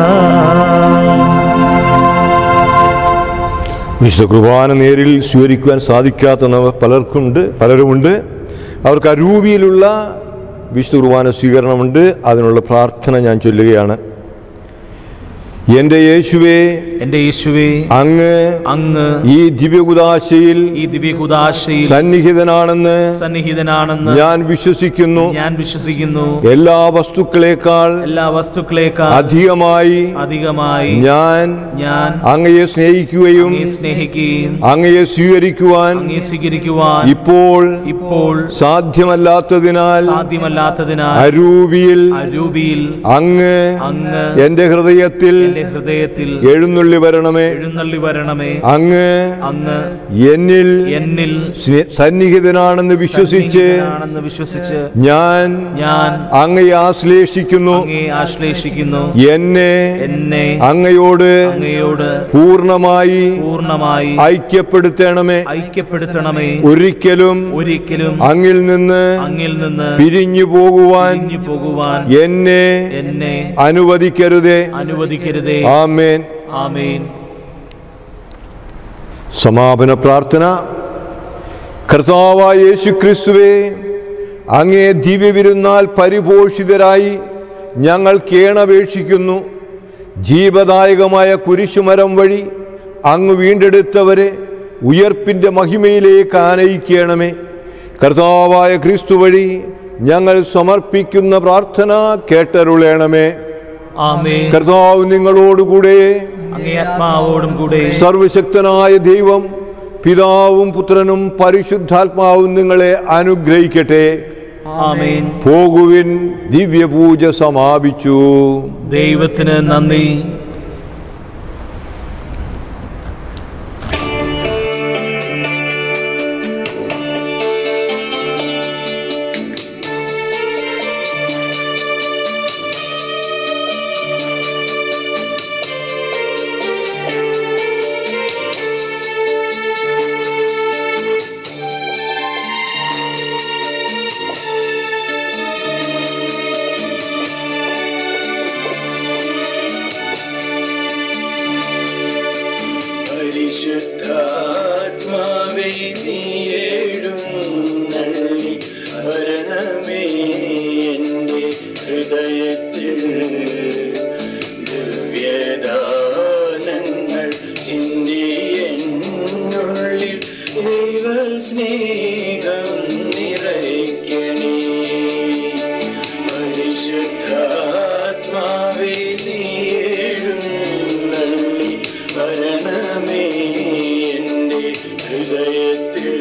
വിശുദ്ധ കുർബാന നേരിൽ സ്വീകരിക്കുവാൻ സാധിക്കാത്ത പലർക്കുണ്ട് പലരുമുണ്ട്. അവർക്ക് അരൂപിയിലുള്ള വിശുദ്ധ കുർബാന സ്വീകരണമുണ്ട്. അതിനുള്ള പ്രാർത്ഥന ഞാൻ ചൊല്ലുകയാണ്. എന്റെ യേശുവേ, എന്റെ യേശുവേ, അങ്ങ് അങ്ങ് ഈ ദിവ്യകുദാശയിൽ ഈ ദിവ്യകുദാശയിൽ സന്നിഹിതനാണെന്ന് സന്നിഹിതനാണെന്ന് ഞാൻ വിശ്വസിക്കുന്നു. ഞാൻ വിശ്വസിക്കുന്നു. എല്ലാ വസ്തുക്കളെക്കാൾ എല്ലാ വസ്തുക്കളെക്കാൾ അധികമായി അധികമായി ഞാൻ ഞാൻ അങ്ങയെ സ്നേഹിക്കുകയും അങ്ങയെ സ്നേഹിക്കുകയും അങ്ങയെ സ്വീകരിക്കുവാൻ അങ്ങയെ സ്വീകരിക്കുവാൻ ഇപ്പോൾ ഇപ്പോൾ സാധ്യമല്ലാത്തതിനാൽ സാധ്യമല്ലാത്തതിനാൽ അരൂപിയിൽ അരൂപിയിൽ അങ്ങ് അങ്ങ് എന്റെ ഹൃദയത്തിൽ എന്റെ ഹൃദയത്തിൽ എഴുന്നള്ളി വരണമേ. എഴുന്നള്ളി വരണമേ. അങ്ങ് അങ്ങ് എന്നിൽ എന്നിൽ സ്നേ- സന്നിഹിതനാണെന്ന് വിശ്വസിച്ച് സന്നിഹിതനാണെന്ന് വിശ്വസിച്ച് ഞാൻ ഞാൻ അങ്ങയെ ആശ്ലേഷിക്കുന്നു. അങ്ങയെ ആശ്ലേഷിക്കുന്നു. എന്നെ എന്നെ അങ്ങയോട് അങ്ങയോട് പൂർണ്ണമായി പൂർണ്ണമായി ഐക്യപ്പെടുത്തണമേ. ഐക്യപ്പെടുത്തണമേ. ഒരിക്കലും ഒരിക്കലും അങ്ങിൽ നിന്ന് അങ്ങിൽ നിന്ന് പിരിഞ്ഞു പോകുവാൻ പിരിഞ്ഞു പോകുവാൻ എന്നെ എന്നെ അനുവദിക്കരുതേ. അനുവദിക്കരുതേ. ആമേൻ. ആമേൻ. സമാപന പ്രാർത്ഥന. കർത്താവായ യേശുക്രിസ്തുവേ, അങ്ങേ ദിവ്യവിരുന്നാൽ പരിപോഷിതരായി ഞങ്ങൾ കേണപേക്ഷിക്കുന്നു. ജീവദായകമായ കുരിശുമരം വഴി അങ്ങ് വീണ്ടെടുത്തവരെ ഉയർപ്പിന്റെ മഹിമയിലേക്ക് ആനയിക്കണമേ. കർത്താവായ ക്രിസ്തു വഴി ഞങ്ങൾ സമർപ്പിക്കുന്ന പ്രാർത്ഥന കേട്ടരുളേണമേ. ആമേൻ. കർത്താവ് നിങ്ങളോടുകൂടെ, അങ്ങേ ആത്മാവോടും കൂടെ. സർവശക്തനായ ദൈവം പിതാവും പുത്രനും പരിശുദ്ധാത്മാവും നിങ്ങളെ അനുഗ്രഹിക്കട്ടെ. ആമേൻ. പോകുവിൻ, ദിവ്യപൂജ സമാപിച്ചു. ദൈവത്തിന് നന്ദി. വരണമേ എൻ്റെ ഹൃദയത്തിൽ ദിവ്യദാനങ്ങൾ ചിന്തിയെന്നുള്ളിൽ ദൈവസ്നേഹം നിറയ്ക്കണേ പരിശുദ്ധാത്മാവേ നീയെഴുന്നള്ളി വരണമേ എൻ്റെ ഹൃദയത്തിൽ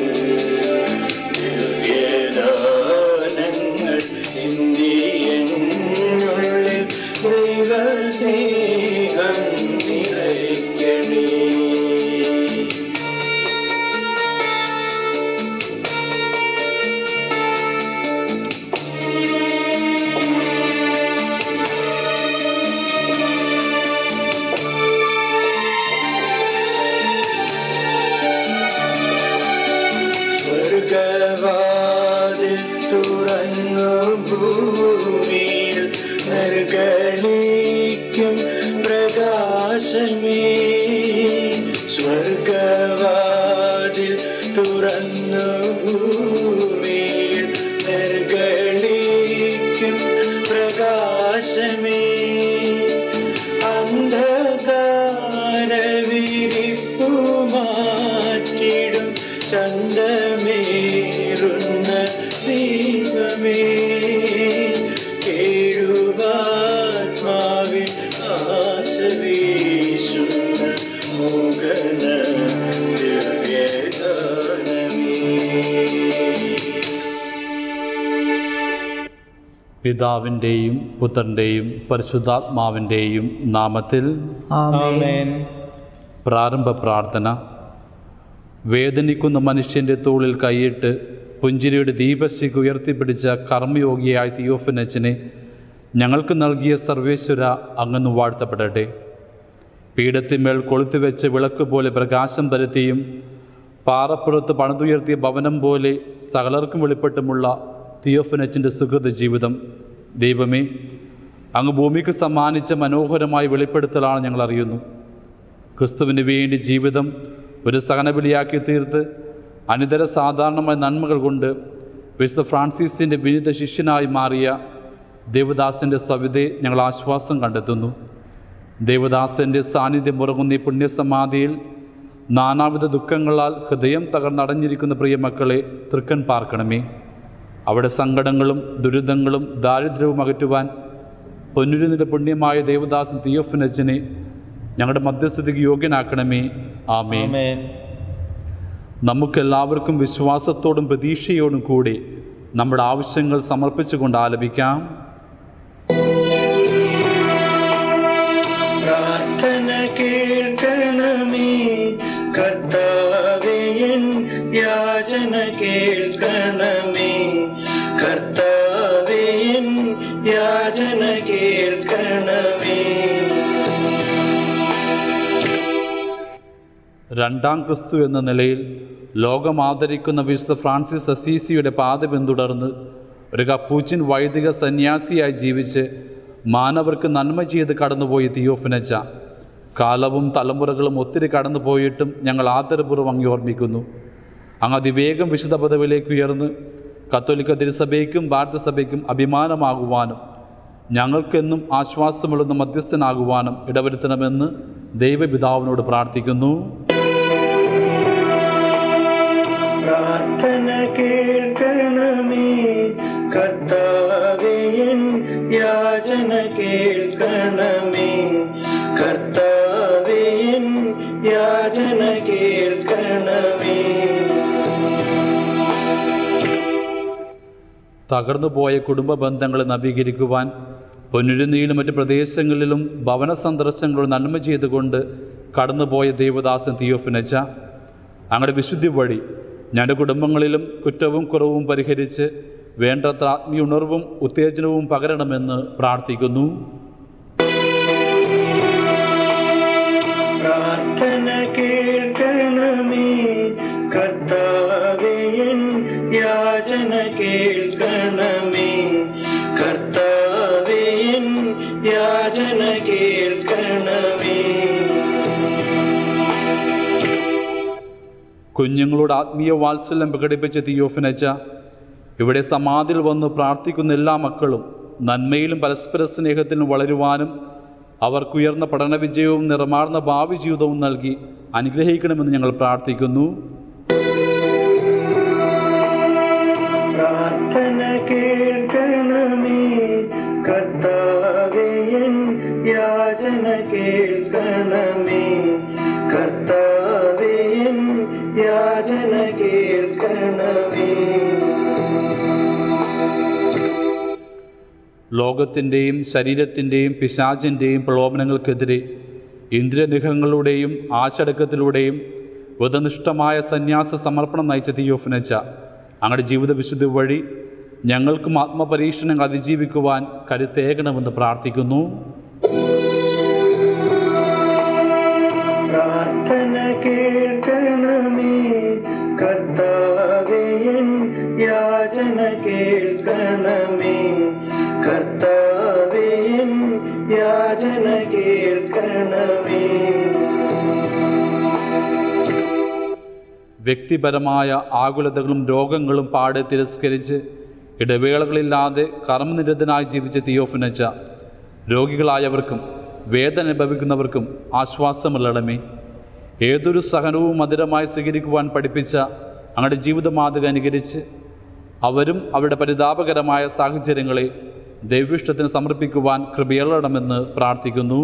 ദിവ്യദാനങ്ങൾ ചിന്തിയെന്നുള്ളിൽ ദൈവസ്നേഹം നിറയ്ക്കണേ. സ്വർഗവാതിൽ തുറന്നു ഭൂമിയിൽ നിർഗളിക്കും പ്രകാശമേ. സ്വർഗവാതിൽ തുറന്നു ഭൂമിയിൽ നിർഗളിക്കും പ്രകാശമേ. അന്ധകാര വിരിപ്പു മാറ്റിടും ചന്തമേറുന്ന ദൈവമേ. കേഴുവാത്മാവിൽ ആശ വീശുന്ന മോഹന ദിവ്യഗാനമേ. പിതാവിൻ്റെയും പുത്രൻ്റെയും പരിശുദ്ധാത്മാവിൻ്റെയും നാമത്തിൽ ആമേൻ. പ്രാരംഭ പ്രാർത്ഥന. വേദനിക്കുന്ന മനുഷ്യൻ്റെ തോളിൽ കൈയിട്ട് പുഞ്ചിരിയുടെ ദീപശിഖ ഉയർത്തിപ്പിടിച്ച കർമ്മയോഗിയായ തിയോഫനച്ചനെ ഞങ്ങൾക്ക് നൽകിയ സർവേശ്വര അങ്ങ് വാഴ്ത്തപ്പെടട്ടെ. പീഠത്തിന്മേൽ കൊളുത്തിവെച്ച വിളക്ക് പോലെ പ്രകാശം പരത്തിയും പാറപ്പുറത്ത് പണിതുയർത്തിയ ഭവനം പോലെ സകലർക്കും വെളിപ്പെട്ടുമുള്ള തിയോഫനച്ചൻ്റെ സുഹൃത ജീവിതം ദൈവമേ, അങ്ങ് ഭൂമിക്ക് സമ്മാനിച്ച മനോഹരമായ വെളിപ്പെടുത്തലാണ് ഞങ്ങൾ അറിയുന്നു. ക്രിസ്തുവിന് വേണ്ടി ജീവിതം ഒരു സഹനബലിയാക്കി തീർത്ത് അനിതര സാധാരണമായ നന്മകൾ കൊണ്ട് വിശുദ്ധ ഫ്രാൻസിസിൻ്റെ വിനീത ശിഷ്യനായി മാറിയ ദേവദാസൻ്റെ സവിതയെ ഞങ്ങൾ ആശ്വാസം കണ്ടെത്തുന്നു. ദേവദാസൻ്റെ സാന്നിധ്യം ഉറങ്ങുന്ന ഈ പുണ്യസമാധിയിൽ നാനാവിധ ദുഃഖങ്ങളാൽ ഹൃദയം തകർന്നടഞ്ഞിരിക്കുന്ന പ്രിയ മക്കളെ തൃക്കൺ പാർക്കണമേ. അവിടെ സങ്കടങ്ങളും ദുരിതങ്ങളും ദാരിദ്ര്യവും അകറ്റുവാൻ പൊന്നുരുന്നിൻ്റെ പുണ്യമായ ദേവദാസൻ തിയോഫനച്ചനെ ഞങ്ങളുടെ മധ്യസ്ഥതയ്ക്ക് യോഗ്യനാക്കണമേ. ആമേൻ. നമുക്കെല്ലാവർക്കും വിശ്വാസത്തോടും പ്രതീക്ഷയോടും കൂടി നമ്മുടെ ആവശ്യങ്ങൾ സമർപ്പിച്ചുകൊണ്ട് ആലപിക്കാം. പ്രാർത്ഥന കേൾക്കണമേ കർത്താവേ, എൻ യാചന കേൾക്കണമേ കർത്താവേ, എൻ യാചന കേൾക്കണമേ. രണ്ടാം ക്രിസ്തു എന്ന നിലയിൽ ലോകം ആദരിക്കുന്ന വിശുദ്ധ ഫ്രാൻസിസ് അസീസിയുടെ പാത പിന്തുടർന്ന് ഒരു കപ്പൂച്ചിൻ വൈദിക സന്യാസിയായി ജീവിച്ച് മാനവർക്ക് നന്മ ചെയ്ത് കടന്നുപോയ തിയോഫനച്ച കാലവും തലമുറകളും ഒത്തിരി കടന്നുപോയിട്ടും ഞങ്ങൾ ആദരപൂർവ്വം അങ്ങ് ഓർമ്മിക്കുന്നു. അങ്ങ് അതിവേഗം വിശുദ്ധ പദവിയിലേക്ക് ഉയർന്ന് കത്തോലിക്ക തിരുസഭയ്ക്കും ഭാരതസഭയ്ക്കും അഭിമാനമാകുവാനും ഞങ്ങൾക്കെന്നും ആശ്വാസമുള്ളുന്ന മധ്യസ്ഥനാകുവാനും ഇടവരുത്തണമെന്ന് ദൈവപിതാവിനോട് പ്രാർത്ഥിക്കുന്നു. പ്രാർത്ഥന കേൾക്കണമേ കർത്താവേ, എൻ യാചന കേൾക്കണമേ കർത്താവേ, എൻ യാചന കേൾക്കണമേ. തകർന്നുപോയ കുടുംബ ബന്ധങ്ങളെ നവീകരിക്കുവാൻ പൊന്നുരുന്നിയിലും മറ്റ് പ്രദേശങ്ങളിലും ഭവന സന്ദർശനങ്ങളോട് നന്മ ചെയ്തുകൊണ്ട് കടന്നുപോയ ദേവദാസൻ തിയോഫനച്ച അങ്ങയുടെ വിശുദ്ധി വഴി ഞങ്ങളുടെ കുടുംബങ്ങളിലും കുറ്റവും കുറവും പരിഹരിച്ച് വേണ്ടത്ര ആത്മീയ ഉണർവും ഉത്തേജനവും പകരണമെന്ന് പ്രാർത്ഥിക്കുന്നു. പ്രാർത്ഥന കേൾക്കണമേ കർത്താവേ, എൻ യാചന കേൾക്കണമേ കർത്താവേ, എൻ യാചന കേൾക്കണമേ. കുഞ്ഞുങ്ങളോട് ആത്മീയ വാത്സല്യം പ്രകടിപ്പിച്ച തിയോഫനച്ച ഇവിടെ സമാധിയിൽ വന്ന് പ്രാർത്ഥിക്കുന്ന എല്ലാ മക്കളും നന്മയിലും പരസ്പര സ്നേഹത്തിലും വളരുവാനും അവർക്കുയർന്ന പഠന വിജയവും നിറമാർന്ന ഭാവി ജീവിതവും നൽകി അനുഗ്രഹിക്കണമെന്ന് ഞങ്ങൾ പ്രാർത്ഥിക്കുന്നു. പ്രാർത്ഥന കേൾക്കണമേ കർത്താവേ, എൻ യാചന കേൾക്കണമേ കർത്താവേ, എൻ യാചന കേൾക്കണമേ. ലോകത്തിൻ്റെയും ശരീരത്തിൻ്റെയും പിശാചിൻ്റെയും പ്രലോഭനങ്ങൾക്കെതിരെ ഇന്ദ്രിയനിഗ്രഹങ്ങളുടെയും ആശടക്കത്തിലൂടെയും വധനിഷ്ഠമായ സന്യാസ സമർപ്പണം നയിച്ച തിയോഫനച്ച അങ്ങയുടെ ജീവിത വിശുദ്ധി വഴി ഞങ്ങൾക്കും ആത്മപരീക്ഷണങ്ങൾ അതിജീവിക്കുവാൻ കരുത്തേകണമെന്ന് പ്രാർത്ഥിക്കുന്നു. പ്രാർത്ഥന കേൾക്കണമേ കർത്താവേ, എൻ യാചന കേൾക്കണമേ കർത്താവേ, എൻ യാചന കേൾക്കണമേ. വ്യക്തിപരമായ ആകുലതകളും രോഗങ്ങളും പാടെ തിരസ്കരിച്ച് ഇടവേളകളില്ലാതെ കർമ്മനിരതനായി ജീവിച്ച തിയോഫനച്ച രോഗികളായവർക്കും വേദന അനുഭവിക്കുന്നവർക്കും ആശ്വാസമുള്ളടമേ. ഏതൊരു സഹനവും മധുരമായി സ്വീകരിക്കുവാൻ പഠിപ്പിച്ച അങ്ങയുടെ ജീവിത മാതൃക അനുകരിച്ച് അവരും അവരുടെ പരിതാപകരമായ സാഹചര്യങ്ങളെ ദൈവിഷ്ടത്തിന് സമർപ്പിക്കുവാൻ കൃപയളണമെന്ന് പ്രാർത്ഥിക്കുന്നു.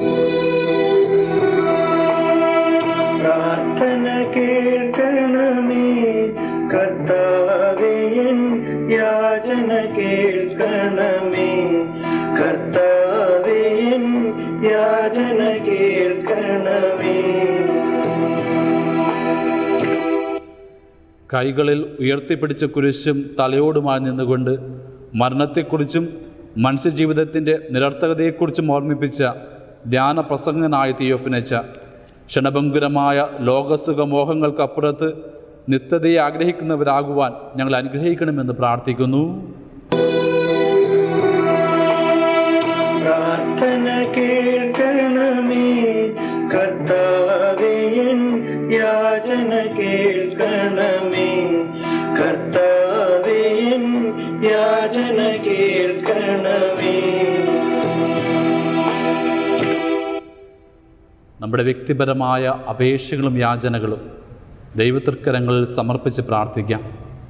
പ്രാർത്ഥന കേൾക്കണമേ കർത്താവേ, എൻ യാചന കേൾക്കണമേ കർത്താവേ, എൻ യാചന കേൾക്കണമേ. കൈകളിൽ ഉയർത്തിപ്പിടിച്ച കുരിശും തലയോടുമായി നിന്നുകൊണ്ട് മരണത്തെക്കുറിച്ചും മനുഷ്യജീവിതത്തിൻ്റെ നിരർത്ഥകതയെക്കുറിച്ചും ഓർമ്മിപ്പിച്ച ധ്യാന പ്രസംഗനായ തിയോഫനച്ച ക്ഷണഭംഗുരമായ ലോകസുഖമോഹങ്ങൾക്കപ്പുറത്ത് നിത്യതയെ ആഗ്രഹിക്കുന്നവരാകുവാൻ ഞങ്ങൾ അനുഗ്രഹിക്കണമെന്ന് പ്രാർത്ഥിക്കുന്നു. പ്രാർത്ഥന കേൾക്കണമേ കർത്താവേ, എൻ യാചന കേൾക്കണമേ കർത്താവേ, എൻ യാചന കേൾക്കണമേ. നമ്മുടെ വ്യക്തിപരമായ അപേക്ഷകളും യാചനകളും ദൈവതൃക്കരങ്ങളിൽ സമർപ്പിച്ച് പ്രാർത്ഥിക്കാം.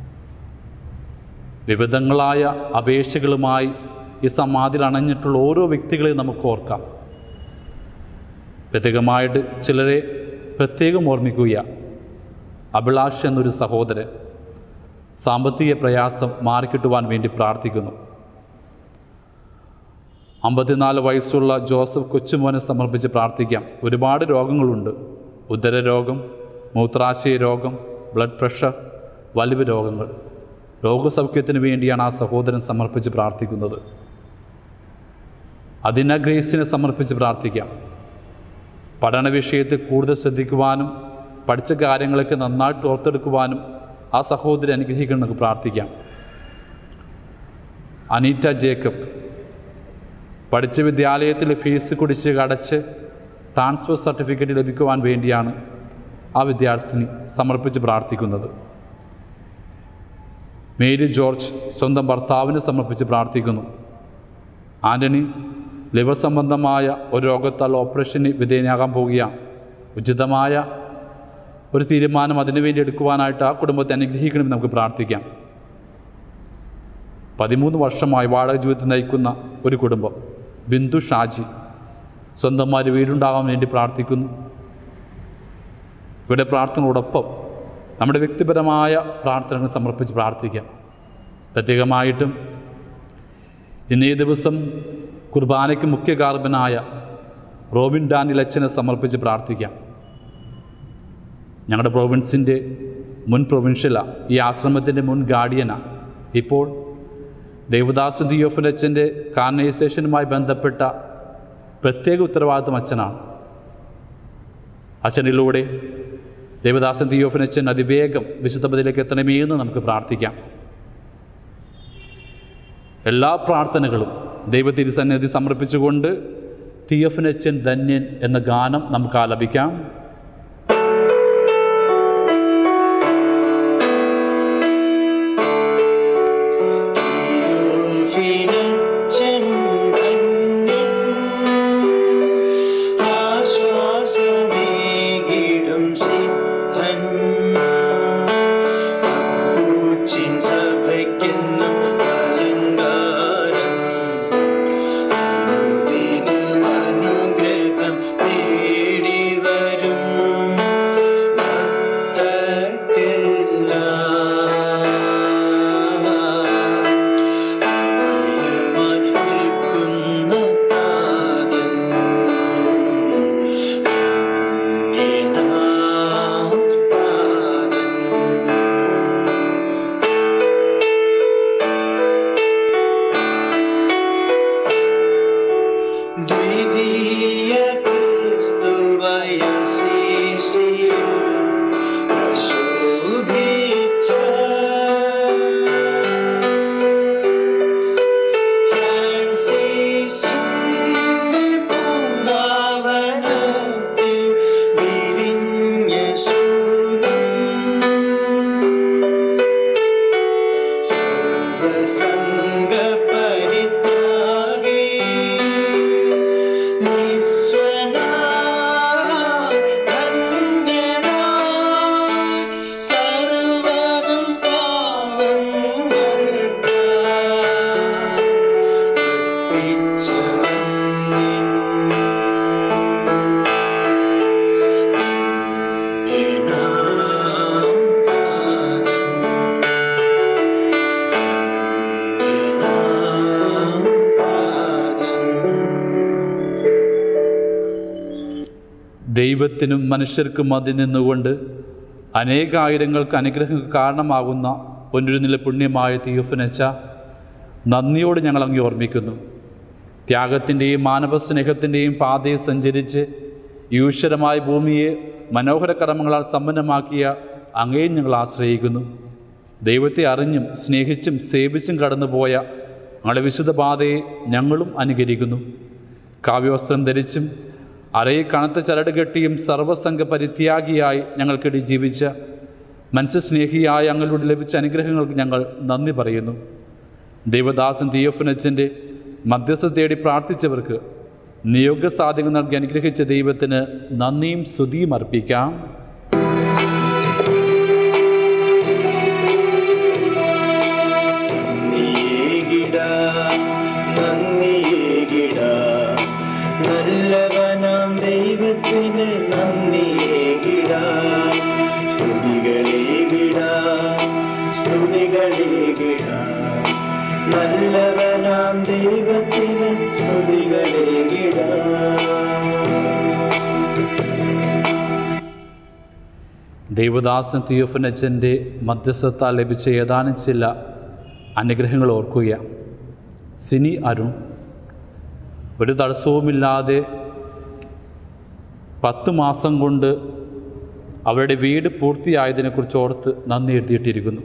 വിവിധങ്ങളായ അപേക്ഷകളുമായി ഈ സമാധിയിൽ അണഞ്ഞിട്ടുള്ള ഓരോ വ്യക്തികളെയും നമുക്ക് ഓർക്കാം. പ്രത്യേകമായിട്ട് ചിലരെ പ്രത്യേകം ഓർമ്മിക്കുക. അഭിലാഷ് എന്നൊരു സഹോദരൻ സാമ്പത്തിക പ്രയാസം മാറിക്കിട്ടുവാൻ വേണ്ടി പ്രാർത്ഥിക്കുന്നു. അമ്പത്തിനാല് വയസ്സുള്ള ജോസഫ് കൊച്ചുമോനെ സമർപ്പിച്ച് പ്രാർത്ഥിക്കാം. ഒരുപാട് രോഗങ്ങളുണ്ട്. ഉദരരോഗം, മൂത്രാശയ രോഗം, ബ്ലഡ് പ്രഷർ, വലിവ് രോഗങ്ങൾ. രോഗസൗഖ്യത്തിന് വേണ്ടിയാണ് ആ സഹോദരൻ സമർപ്പിച്ച് പ്രാർത്ഥിക്കുന്നത്. അതിന ഗ്രേസിനെ സമർപ്പിച്ച് പ്രാർത്ഥിക്കാം. പഠന വിഷയത്തിൽ കൂടുതൽ ശ്രദ്ധിക്കുവാനും പഠിച്ച കാര്യങ്ങളൊക്കെ നന്നായിട്ട് ഓർത്തെടുക്കുവാനും ആ സഹോദരി അനുഗ്രഹിക്കണമെന്ന് പ്രാർത്ഥിക്കാം. അനീറ്റ ജേക്കബ് പഠിച്ച വിദ്യാലയത്തിൽ ഫീസ് കുടിച്ച് അടച്ച് ട്രാൻസ്ഫർ സർട്ടിഫിക്കറ്റ് ലഭിക്കുവാൻ വേണ്ടിയാണ് ആ വിദ്യാർത്ഥിനി സമർപ്പിച്ച് പ്രാർത്ഥിക്കുന്നത്. മേരി ജോർജ് സ്വന്തം ഭർത്താവിനെ സമർപ്പിച്ച് പ്രാർത്ഥിക്കുന്നു. ആൻ്റണി ലിവർ സംബന്ധമായ ഒരു രോഗത്താൽ ഓപ്പറേഷന് വിധേയനാകാൻ പോവുകയാണ്. ഉചിതമായ ഒരു തീരുമാനം അതിനുവേണ്ടി എടുക്കുവാനായിട്ട് ആ കുടുംബത്തെ അനുഗ്രഹിക്കണമെന്ന് നമുക്ക് പ്രാർത്ഥിക്കാം. പതിമൂന്ന് വർഷമായി വാടക ജീവിതത്തിൽ നയിക്കുന്ന ഒരു കുടുംബം, ബിന്ദു ഷാജി സ്വന്തമായി വീടുണ്ടാകാൻ വേണ്ടി പ്രാർത്ഥിക്കുന്നു. ഇവിടെ പ്രാർത്ഥനയോടൊപ്പം നമ്മുടെ വ്യക്തിപരമായ പ്രാർത്ഥനകൾ സമർപ്പിച്ച് പ്രാർത്ഥിക്കാം. പ്രത്യേകമായിട്ടും ഇന്നേ ദിവസം കുർബാനയ്ക്ക് മുഖ്യ കാർബനായ റോബിൻ ഡാനിയൽ അച്ഛനെ സമർപ്പിച്ച് പ്രാർത്ഥിക്കാം. ഞങ്ങളുടെ പ്രൊവിൻസിൻ്റെ മുൻ പ്രൊവിൻഷ്യലാണ്, ഈ ആശ്രമത്തിൻ്റെ മുൻ ഗാർഡിയനാണ്. ഇപ്പോൾ ദേവദാസ് തിയോഫനച്ചൻ്റെ കാർണൈസേഷനുമായി ബന്ധപ്പെട്ട പ്രത്യേക ഉത്തരവാദിത്വം അച്ഛനാണ്. അച്ഛനിലൂടെ ദേവദാസൻ തിയോഫനച്ചൻ അതിവേഗം വിശുദ്ധ പദവിയിലേക്ക് എത്തണമേ എന്ന് നമുക്ക് പ്രാർത്ഥിക്കാം. എല്ലാ പ്രാർത്ഥനകളും ദൈവ തിരുസന്നിധി സമർപ്പിച്ചുകൊണ്ട് തിയോഫനച്ചൻ ധന്യൻ എന്ന ഗാനം നമുക്ക് ആലപിക്കാം. സംഘപരിത്യാഗി നിസ്വനാ ധന്യനായി സർവ്വവും പാവങ്ങൾക്കായി ദൈവത്തിനും മനുഷ്യർക്കും അതിൽ നിന്നുകൊണ്ട് അനേകായിരങ്ങൾക്ക് അനുഗ്രഹങ്ങൾക്ക് കാരണമാകുന്ന പൊന്നുരുന്നില പുണ്യമായ തിയോഫനച്ച നന്ദിയോട് ഞങ്ങൾ അങ്ങ് ഓർമ്മിക്കുന്നു. ത്യാഗത്തിൻ്റെയും മാനവ സ്നേഹത്തിൻ്റെയും പാതയെ സഞ്ചരിച്ച് ഈശ്വരമായ ഭൂമിയെ മനോഹര കർമ്മങ്ങളാൽ സമ്പന്നമാക്കിയ അങ്ങേയും ഞങ്ങൾ ആശ്രയിക്കുന്നു. ദൈവത്തെ അറിഞ്ഞും സ്നേഹിച്ചും സേവിച്ചും കടന്നുപോയ ഞങ്ങളുടെ വിശുദ്ധ പാതയെ ഞങ്ങളും അനുകരിക്കുന്നു. കാവ്യവസ്ത്രം ധരിച്ചും അരയിൽ കനത്ത ചരട് കെട്ടിയും സർവസംഘ പരിത്യാഗിയായി ഞങ്ങൾക്കിടയിൽ ജീവിച്ച മനുഷ്യസ്നേഹിയായ ഞങ്ങളോട് ലഭിച്ച അനുഗ്രഹങ്ങൾക്ക് ഞങ്ങൾ നന്ദി പറയുന്നു. ദൈവദാസൻ തിയോഫനച്ചൻ്റെ മധ്യസ്ഥ തേടി പ്രാർത്ഥിച്ചവർക്ക് നിയോഗ സാധ്യത നൽകി അനുഗ്രഹിച്ച ദൈവത്തിന് നന്ദിയും സ്തുതിയും അർപ്പിക്കാം. നല്ലവനാം ദൈവത്തിന് നന്ദിയേകിട, സ്തുതികളേകിട, സ്തുതികളേകിട. നല്ലവനാം ദൈവത്തിന് സ്തുതികളേകിട. ദൈവദാസൻ തിയോഫനച്ചൻ്റെ മധ്യസ്ഥത്താൽ ലഭിച്ച ഏതാനും ചില അനുഗ്രഹങ്ങൾ ഓർക്കുകയാണ്. സിനി അരുൺ ഒരു തടസ്സവുമില്ലാതെ പത്ത് മാസം കൊണ്ട് അവരുടെ വീട് പൂർത്തിയായതിനെക്കുറിച്ച് ഓർത്ത് നന്ദി എഴുതിയിട്ടിരിക്കുന്നു.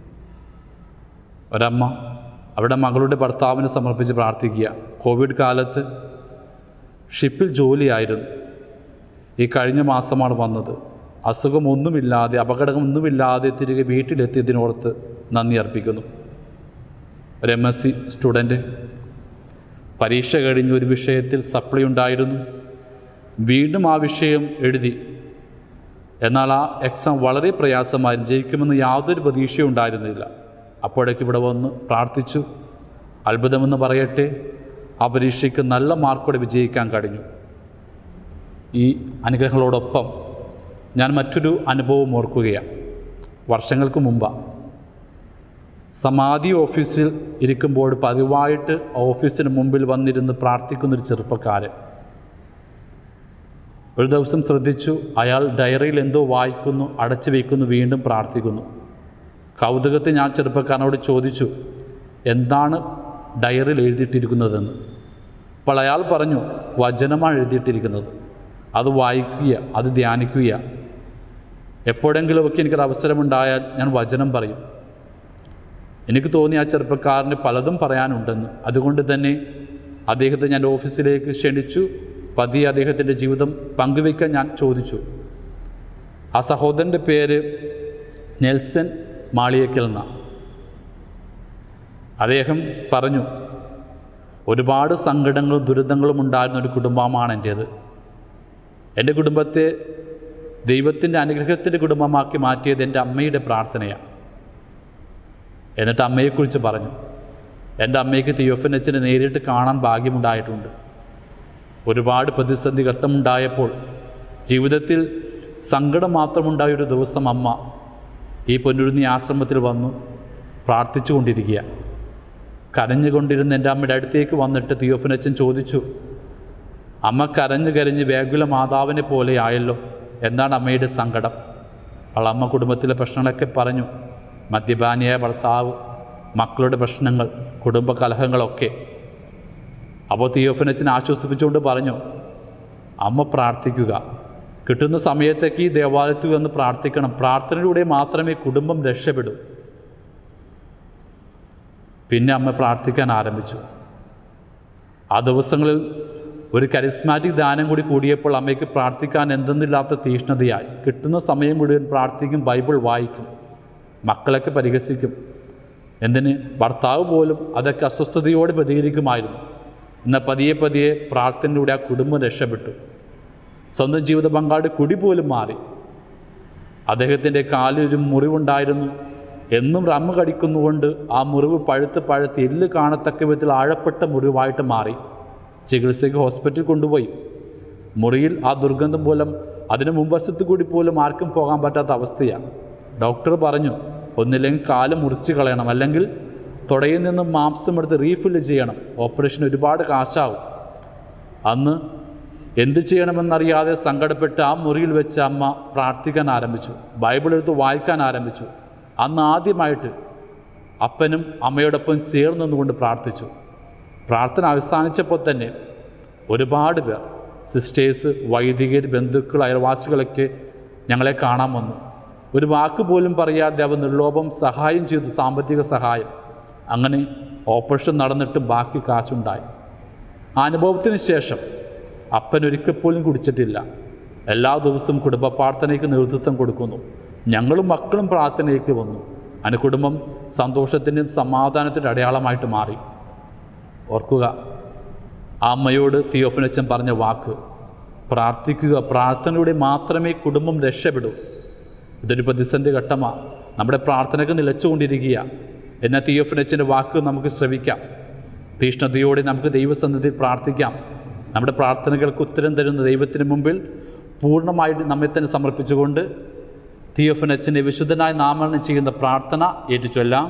ഒരമ്മ അവരുടെ മകളുടെ ഭർത്താവിന് സമർപ്പിച്ച് പ്രാർത്ഥിക്കുക. കോവിഡ് കാലത്ത് ഷിപ്പിൽ ജോലിയായിരുന്നു. ഈ കഴിഞ്ഞ മാസമാണ് വന്നത്. അസുഖമൊന്നുമില്ലാതെ അപകടമൊന്നുമില്ലാതെ തിരികെ വീട്ടിലെത്തിയതിനോർത്ത് നന്ദി അർപ്പിക്കുന്നു. ഒരു എം എസ് സി സ്റ്റുഡൻറ്റ് പരീക്ഷ കഴിഞ്ഞ് ഒരു വിഷയത്തിൽ സപ്ലി ഉണ്ടായിരുന്നു. വീണ്ടും ആ വിഷയം എഴുതി. എന്നാൽ ആ എക്സാം വളരെ പ്രയാസമായിരുന്നു. ജയിക്കുമെന്ന് യാതൊരു പ്രതീക്ഷയും ഉണ്ടായിരുന്നില്ല. അപ്പോഴേക്ക് ഇവിടെ വന്ന് പ്രാർത്ഥിച്ചു. അത്ഭുതമെന്ന് പറയട്ടെ, ആ പരീക്ഷയ്ക്ക് നല്ല മാർക്കോടെ വിജയിക്കാൻ കഴിഞ്ഞു. ഈ അനുഗ്രഹങ്ങളോടൊപ്പം ഞാൻ മറ്റൊരു അനുഭവം ഓർക്കുകയാണ്. വർഷങ്ങൾക്ക് മുമ്പാണ്. സമാധി ഓഫീസിൽ ഇരിക്കുമ്പോൾ പതിവായിട്ട് ഓഫീസിന് മുമ്പിൽ വന്നിരുന്ന് പ്രാർത്ഥിക്കുന്നൊരു ചെറുപ്പക്കാരൻ. ഒരു ദിവസം ശ്രദ്ധിച്ചു, അയാൾ ഡയറിയിൽ എന്തോ വായിക്കുന്നു, അടച്ചു വയ്ക്കുന്നു, വീണ്ടും പ്രാർത്ഥിക്കുന്നു. കൗതുകത്തിൽ ഞാൻ ചെറുപ്പക്കാരനോട് ചോദിച്ചു, എന്താണ് ഡയറിയിൽ എഴുതിയിട്ടിരിക്കുന്നതെന്ന്. അപ്പോൾ അയാൾ പറഞ്ഞു, വചനമാണ് എഴുതിയിട്ടിരിക്കുന്നത്. അത് വായിക്കുക, അത് ധ്യാനിക്കുക. എപ്പോഴെങ്കിലുമൊക്കെ എനിക്കൊരു അവസരമുണ്ടായാൽ ഞാൻ വചനം പറയും. എനിക്ക് തോന്നി ആ ചെറുപ്പക്കാരന് പലതും പറയാനുണ്ടെന്ന്. അതുകൊണ്ട് തന്നെ അദ്ദേഹത്തെ ഞാൻ ഓഫീസിലേക്ക് ക്ഷണിച്ചു. പതിയെ അദ്ദേഹത്തിൻ്റെ ജീവിതം പങ്കുവയ്ക്കാൻ ഞാൻ ചോദിച്ചു. ആ സഹോദരൻ്റെ പേര് നെൽസൺ മാളിയേക്കൽ എന്നാണ്. അദ്ദേഹം പറഞ്ഞു, ഒരുപാട് സങ്കടങ്ങളും ദുരിതങ്ങളും ഉണ്ടായിരുന്ന ഒരു കുടുംബമാണ് എൻ്റേത്. എൻ്റെ കുടുംബത്തെ ദൈവത്തിൻ്റെ അനുഗ്രഹത്തിൻ്റെ കുടുംബമാക്കി മാറ്റിയത് എൻ്റെ അമ്മയുടെ പ്രാർത്ഥനയാണ്. എന്നിട്ട് അമ്മയെക്കുറിച്ച് പറഞ്ഞു. എൻ്റെ അമ്മയ്ക്ക് തിയോഫനച്ചനെ നേരിട്ട് കാണാൻ ഭാഗ്യമുണ്ടായിട്ടുണ്ട്. ഒരുപാട് പ്രതിസന്ധി ഘട്ടമുണ്ടായപ്പോൾ ജീവിതത്തിൽ സങ്കടം മാത്രമുണ്ടായൊരു ദിവസം അമ്മ ഈ പൊന്നുരുന്നി ആശ്രമത്തിൽ വന്നു പ്രാർത്ഥിച്ചു കൊണ്ടിരിക്കുക. കരഞ്ഞുകൊണ്ടിരുന്ന എൻ്റെ അമ്മയുടെ അടുത്തേക്ക് വന്നിട്ട് തിയോഫനച്ചൻ ചോദിച്ചു, അമ്മ കരഞ്ഞു കരഞ്ഞ് വ്യാകുല മാതാവിനെ പോലെ ആയല്ലോ, എന്താണ് അമ്മയുടെ സങ്കടം? അവൾ അമ്മ കുടുംബത്തിലെ പ്രശ്നങ്ങളൊക്കെ പറഞ്ഞു. മദ്യപാനിയായ ഭർത്താവ്, മക്കളുടെ പ്രശ്നങ്ങൾ, കുടുംബ കലഹങ്ങളൊക്കെ. അപ്പോൾ തിയോഫനച്ചൻ ആശ്വസിപ്പിച്ചുകൊണ്ട് പറഞ്ഞു, അമ്മ പ്രാർത്ഥിക്കുക, കിട്ടുന്ന സമയത്തേക്ക് ഈ ദേവാലയത്തിൽ വന്ന് പ്രാർത്ഥിക്കണം. പ്രാർത്ഥനയിലൂടെ മാത്രമേ കുടുംബം രക്ഷപ്പെടൂ. പിന്നെ അമ്മ പ്രാർത്ഥിക്കാൻ ആരംഭിച്ചു. ആ ദിവസങ്ങളിൽ ഒരു കരിസ്മാറ്റിക് ദാനം കൂടി കൂടിയപ്പോൾ അമ്മയ്ക്ക് പ്രാർത്ഥിക്കാൻ എന്തെന്നില്ലാത്ത തീഷ്ണതയായി. കിട്ടുന്ന സമയം മുഴുവൻ പ്രാർത്ഥിക്കും, ബൈബിൾ വായിക്കും, മക്കളൊക്കെ പരിഹസിക്കും. എന്തിന് ഭർത്താവ് പോലും അതൊക്കെ അസ്വസ്ഥതയോടെ പ്രതികരിക്കുമായിരുന്നു. എന്നാൽ പതിയെ പതിയെ പ്രാർത്ഥനയിലൂടെ ആ കുടുംബം രക്ഷപ്പെട്ടു. സ്വന്തം ജീവിത പങ്കാളി കുടി പോലും മാറി. അദ്ദേഹത്തിൻ്റെ കാലിലൊരു മുറിവുണ്ടായിരുന്നു. എന്നും റമ്മ് കടിക്കുന്നുകൊണ്ട് ആ മുറിവ് പഴുത്ത് പഴുത്ത് എല്ല് കാണത്തക്ക വിധത്തിൽ ആഴപ്പെട്ട മുറിവായിട്ട് മാറി. ചികിത്സയ്ക്ക് ഹോസ്പിറ്റലിൽ കൊണ്ടുപോയി. മുറിയിൽ ആ ദുർഗന്ധം മൂലം അതിന് മുൻവശത്ത് കൂടി പോലും ആർക്കും പോകാൻ പറ്റാത്ത അവസ്ഥയാണ്. ഡോക്ടർ പറഞ്ഞു, ഒന്നില്ലെങ്കിൽ കാല് മുറിച്ച് കളയണം, അല്ലെങ്കിൽ തുടയിൽ നിന്ന് മാംസം എടുത്ത് റീഫില്ല് ചെയ്യണം. ഓപ്പറേഷൻ ഒരുപാട് കാശാവും. അന്ന് എന്ത് ചെയ്യണമെന്നറിയാതെ സങ്കടപ്പെട്ട് ആ മുറിയിൽ വെച്ച് അമ്മ പ്രാർത്ഥിക്കാൻ ആരംഭിച്ചു. ബൈബിൾ എടുത്ത് വായിക്കാൻ ആരംഭിച്ചു. അന്ന് ആദ്യമായിട്ട് അപ്പനും അമ്മയോടൊപ്പം ചേർന്ന് നിന്നുകൊണ്ട് പ്രാർത്ഥിച്ചു. പ്രാർത്ഥന അവസാനിച്ചപ്പോൾ തന്നെ ഒരുപാട് പേർ, സിസ്റ്റേഴ്സ്, വൈദികർ, ബന്ധുക്കൾ, അയൽവാസികളൊക്കെ ഞങ്ങളെ കാണാൻ വന്നു. ഒരു വാക്ക് പോലും പറയാതെ അവർ നിർലോഭം സഹായം ചെയ്തു, സാമ്പത്തിക സഹായം. അങ്ങനെ ഓപ്പറേഷൻ നടന്നിട്ട് ബാക്കി കാശുണ്ടായി. ആ അനുഭവത്തിന് ശേഷം അപ്പൻ ഒരിക്കൽ പോലും കുടിച്ചിട്ടില്ല. എല്ലാ ദിവസവും കുടുംബ പ്രാർത്ഥനയ്ക്ക് നേതൃത്വം കൊടുക്കുന്നു. ഞങ്ങളും മക്കളും പ്രാർത്ഥനയ്ക്ക് വന്നു. അതിന് കുടുംബം സന്തോഷത്തിൻ്റെയും സമാധാനത്തിൻ്റെ അടയാളമായിട്ട് മാറി. ഓർക്കുക, ആ അമ്മയോട് തിയോഫനച്ചൻ പറഞ്ഞ വാക്ക്, പ്രാർത്ഥിക്കുക, പ്രാർത്ഥനയുടെ മാത്രമേ കുടുംബം രക്ഷപ്പെടൂ. ഇതൊരു പ്രതിസന്ധി ഘട്ടമാണ്. നമ്മുടെ പ്രാർത്ഥനയ്ക്ക് നിലച്ചുകൊണ്ടിരിക്കുക. എന്നാൽ തിയോഫനച്ചൻ്റെ വാക്ക് നമുക്ക് ശ്രവിക്കാം. തീഷ്ണതയോടെ നമുക്ക് ദൈവസന്നിധിയിൽ പ്രാർത്ഥിക്കാം. നമ്മുടെ പ്രാർത്ഥനകൾക്ക് ഉത്തരം തരുന്ന ദൈവത്തിന് മുമ്പിൽ പൂർണ്ണമായിട്ട് നമ്മെ തന്നെ സമർപ്പിച്ചുകൊണ്ട് തിയോഫനച്ചൻ്റെ വിശുദ്ധനായി നാമകരണം ചെയ്യുന്ന പ്രാർത്ഥന ഏറ്റുചൊല്ലാം.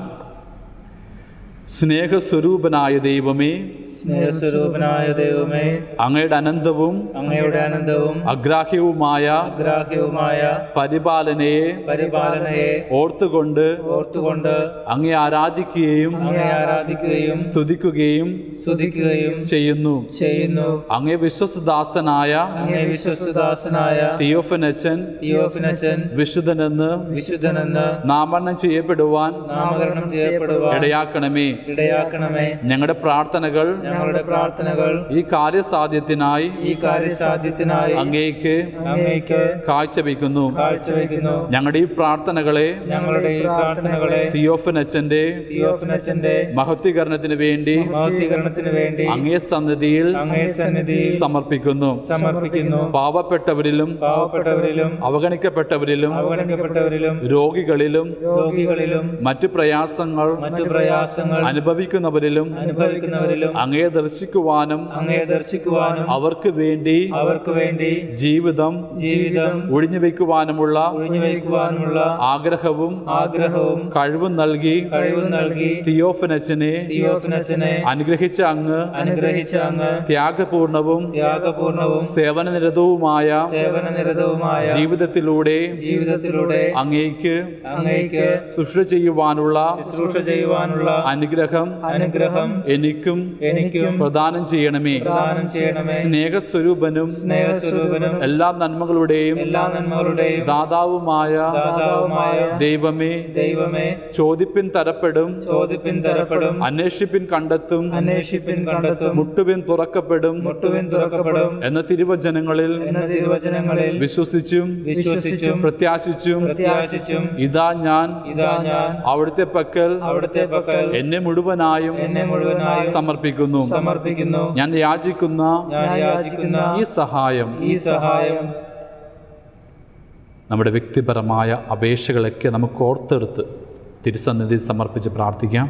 സ്നേഹസ്വരൂപനായ ദൈവമേ, സ്നേഹസ്വരൂപനായ ദൈവമേ, അങ്ങയുടെ അനന്തവും അങ്ങയുടെ അനന്തവും അഗ്രാഹ്യവുമായ അഗ്രാഹ്യവുമായ പരിപാലനയെ പരിപാലനയെ ഓർത്തുകൊണ്ട് ഓർത്തുകൊണ്ട് അങ്ങയെ ആരാധിക്കുകയും അങ്ങയെ ആരാധിക്കുകയും സ്തുതിക്കുകയും സ്തുതിക്കുകയും ചെയ്യുന്നു ചെയ്യുന്നു. അങ്ങേ വിശ്വസ്തദാസനായ അങ്ങേ വിശ്വസ്തദാസനായ തിയോഫനച്ചൻ തിയോഫനച്ചൻ വിശുദ്ധനെന്ന് വിശുദ്ധനെന്ന് നാമകരണം ചെയ്യപ്പെടുവാൻ നാമകരണം ചെയ്യപ്പെടുവാൻ ഇടയാക്കണമേ. ഇടയാക്കണമേ. ഞങ്ങളുടെ പ്രാർത്ഥനകൾ ഞങ്ങളുടെ പ്രാർത്ഥനകൾ ഈ കാര്യസാധ്യത്തിനായി ഈ കാര്യസാധ്യത്തിനായി അങ്ങേക്ക് അങ്ങേക്ക് കാഴ്ചവെക്കുന്നു. കാഴ്ചവെക്കുന്നു. ഞങ്ങളുടെ ഈ പ്രാർത്ഥനകളെ ഞങ്ങളുടെ ഈ പ്രാർത്ഥനകളെ തിയോഫനച്ചന്റെ തിയോഫനച്ചന്റെ മഹത്വീകരണത്തിന് വേണ്ടി മഹത്വീകരണത്തിന് വേണ്ടി അങ്ങേ സന്നിധിയിൽ അങ്ങേ സന്നിധിയിൽ സമർപ്പിക്കുന്നു സമർപ്പിക്കുന്നു. പാവപ്പെട്ടവരിലും പാവപ്പെട്ടവരിലും അവഗണിക്കപ്പെട്ടവരിലും അവഗണിക്കപ്പെട്ടവരിലും രോഗികളിലും രോഗികളിലും മറ്റു പ്രയാസങ്ങൾ മറ്റു പ്രയാസങ്ങൾ അനുഭവിക്കുന്നവരിലും അനുഭവിക്കുന്നവരിലും അങ്ങയെ ദർശിക്കുവാനും അങ്ങയെ ദർശിക്കുവാനും അവർക്ക് വേണ്ടി അവർക്ക് വേണ്ടി ജീവിതം ജീവിതം ഒഴിഞ്ഞു വയ്ക്കുവാനുമുള്ള ഒഴിഞ്ഞുവയ്ക്കുവാനുമുള്ള ആഗ്രഹവും ആഗ്രഹവും കഴിവും നൽകി കഴിവും നൽകി തിയോഫനച്ചനെ തിയോഫനച്ചനെ അനുഗ്രഹിച്ച അങ്ങ് അനുഗ്രഹിച്ച അങ്ങ് ത്യാഗപൂർണവും ത്യാഗപൂർണവും സേവനനിരതവുമായ സേവനനിരതവുമായ ജീവിതത്തിലൂടെ ജീവിതത്തിലൂടെ അങ്ങേക്ക് അങ്ങേക്ക് ശുശ്രൂഷ ചെയ്യുവാനുള്ള ശുശ്രൂഷ ചെയ്യുവാനുള്ള അനുഗ്രഹം അനുഗ്രഹം എനിക്കും എനിക്കും പ്രദാനം ചെയ്യണമേ. പ്രദാനം ചെയ്യണമേ. സ്നേഹസ്വരൂപനും സ്നേഹസ്വരൂപനും എല്ലാ നന്മകളുടെയും എല്ലാ നന്മകളുടെയും ദാതാവുമായ ദാതാവുമായ ദൈവമേ, ദൈവമേ, ചോദിപ്പിൻ തരപ്പെടും, ചോദിപ്പിൻ തരപ്പെടും, അന്വേഷിപ്പിൻ കണ്ടെത്തും, അന്വേഷിപ്പിൻ കണ്ടെത്തും, മുട്ടുവിൻ തുറക്കപ്പെടും മുട്ടുവിൻ തുറക്കപ്പെടും എന്ന തിരുവചനങ്ങളിൽ എന്ന തിരുവചനങ്ങളിൽ വിശ്വസിച്ചും വിശ്വസിച്ചും പ്രത്യാശിച്ചും പ്രത്യാശിച്ചും ഇതാ ഞാൻ ഇതാ ഞാൻ അവിടുത്തെ പക്കൽ അവിടുത്തെ പക്കൽ എന്നെ മുഴുവനായും എന്നെ മുഴുവനായും സമർപ്പിക്കുന്നു. സമർപ്പിക്കുന്നു. ഞാൻ യാചിക്കുന്ന ഞാൻ യാചിക്കുന്ന ഈ സഹായം ഈ സഹായം നമ്മുടെ വ്യക്തിപരമായ അപേക്ഷകളൊക്കെ നമുക്ക് ഓർത്തെടുത്ത് തിരുസന്നിധി സമർപ്പിച്ച് പ്രാർത്ഥിക്കാം.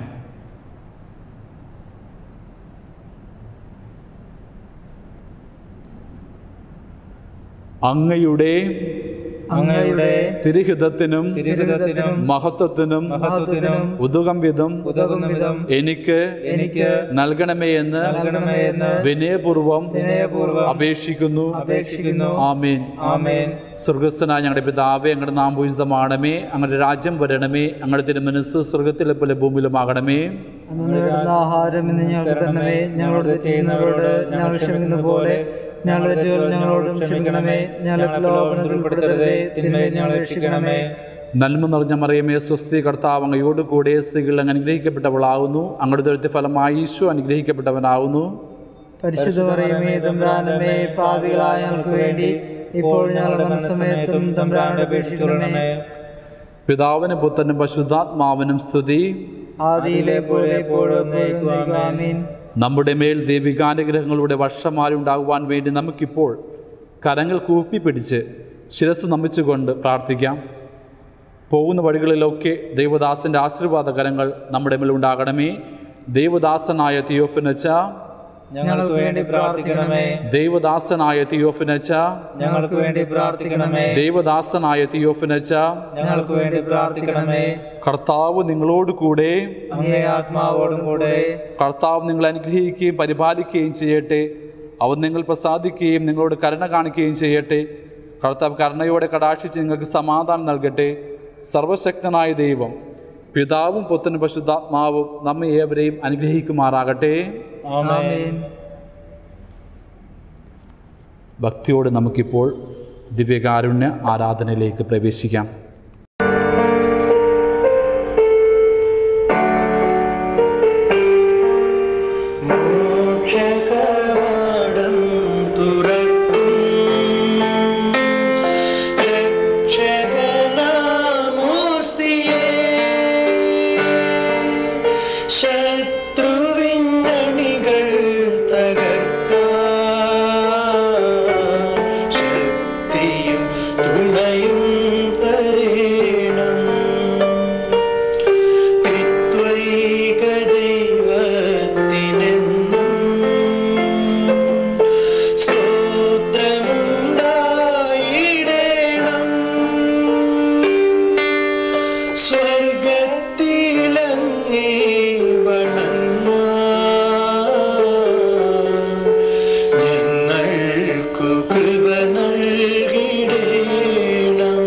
അങ്ങയുടെ അങ്ങയുടെ തിരുഹിതത്തിനും തിരുഹിതത്തിനും മഹത്വത്തിനും മഹത്വത്തിനും ഉദകം വിധം ഉതകും വിധം എനിക്ക് എനിക്ക് നൽകണമേ എന്ന് നൽകണമേ എന്ന് വിനയപൂർവം വിനയപൂർവ്വം അപേക്ഷിക്കുന്നു. അപേക്ഷിക്കുന്നു. ആമേൻ. ആമേൻ. സ്വർഗസ്ഥനായ ഞങ്ങളുടെ പിതാവേ, അങ്ങയുടെ നാം പൂജിതമാണമേ, അങ്ങയുടെ രാജ്യം വരണമേ, അങ്ങയുടെ തിരുമനസ്സ് സ്വർഗത്തിലെ പോലെ ഭൂമിയിലുമാകണമേ. അന്ന് വേണ്ടുന്ന ആഹാരം ഇന്ന് ഞങ്ങൾക്ക് തരണമേ. ഞങ്ങളോട് ചെയ്യുന്നവരോട് ഞങ്ങൾ ക്ഷമിക്കുന്ന പോലെ ഞങ്ങളുടെ തെറ്റുകൾ ഞങ്ങളോടും ക്ഷമിക്കണമേ. ഞങ്ങളെ പ്രലോഭനത്തിൽ ഉൾപ്പെടുത്തരുതേ, തിന്മയിൽ ഞങ്ങളെ രക്ഷിക്കണമേ. നന്മ നിറഞ്ഞ മറിയമേ, സ്വസ്തി, കർത്താവ് അങ്ങയോട് കൂടെ സ്ത്രീകൾ അങ്ങ് അനുഗ്രഹിക്കപ്പെട്ടവളാവുന്നു. അങ്ങയുടെ ദുരിത ഫലമായി ഈശോ അനുഗ്രഹിക്കപ്പെട്ടവനാവുന്നു. പരിശുദ്ധ മറിയമേ, തമ്പുരാനമ്മേ, പാപികളായ ഞങ്ങൾക്ക് വേണ്ടി ഇപ്പോൾ ഞങ്ങളുടെ മനസ്സമയത്തും തമ്പുരാനോട് അപേക്ഷിക്കണമേ. പിതാവിനും പുത്രനും പരിശുദ്ധാത്മാവിനും സ്തുതി. ആദിയിലെ പോലെ എപ്പോഴും ആമീൻ. നമ്മുടെ മേൽ ദൈവികാനുഗ്രഹങ്ങളുടെ വർഷമാല ഉണ്ടാകുവാൻ വേണ്ടി നമുക്കിപ്പോൾ കരങ്ങൾ കൂപ്പി പിടിച്ച് ശിരസ് നമിച്ചുകൊണ്ട് പ്രാർത്ഥിക്കാം. പോകുന്ന വഴികളിലൊക്കെ ദൈവദാസൻ്റെ ആശീർവാദ കരങ്ങൾ നമ്മുടെ മേൽ ഉണ്ടാകണമേ. ദൈവദാസനായ തിയോഫിനച്ച ഞങ്ങൾക്ക് വേണ്ടി പ്രാർത്ഥിക്കണമേ. ദൈവദാസനായ തിയോഫിനച്ച ഞങ്ങൾക്ക് വേണ്ടി പ്രാർത്ഥിക്കണമേ. ദൈവദാസനായ തിയോഫിനച്ച ഞങ്ങൾക്ക് വേണ്ടി പ്രാർത്ഥിക്കണമേ. കർത്താവ് നിങ്ങളോട് കൂടെ, അങ്ങേ ആത്മാവോടും കൂടെ. കർത്താവ് നിങ്ങളെ അനുഗ്രഹിക്കുകയും പരിപാലിക്കുകയും ചെയ്യട്ടെ. അവൻ നിങ്ങൾ പ്രസാദിക്കുകയും നിങ്ങളോട് കരുണ കാണിക്കുകയും ചെയ്യട്ടെ. കർത്താവ് കരുണയോടെ കടാക്ഷിച്ച് നിങ്ങൾക്ക് സമാധാനം നൽകട്ടെ. സർവശക്തനായ ദൈവം പിതാവും പുത്രനും പരിശുദ്ധാത്മാവും നമ്മെ ഏവരെയും അനുഗ്രഹിക്കുമാറാകട്ടെ. ആമേൻ. ഭക്തിയോട് നമുക്കിപ്പോൾ ദിവ്യകാരുണ്യ ആരാധനയിലേക്ക് പ്രവേശിക്കാം. മോക്ഷകവാടം തുറക്കും രക്ഷകനാമോസ്തിയേ, ശത്രുവിന്നണികൾ തകർക്കാൻ ശക്തിയും തുണയും തരേണം. ത്രിത്വൈക ദൈവത്തിനെന്നും സ്തോത്രമുണ്ടായിടേണം. സ്വർഗത്തിലങ്ങേ ഞങ്ങൾക്കു കൃപ നൽകിടേണം.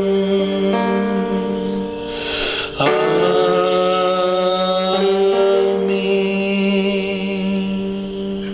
ആമേൻ.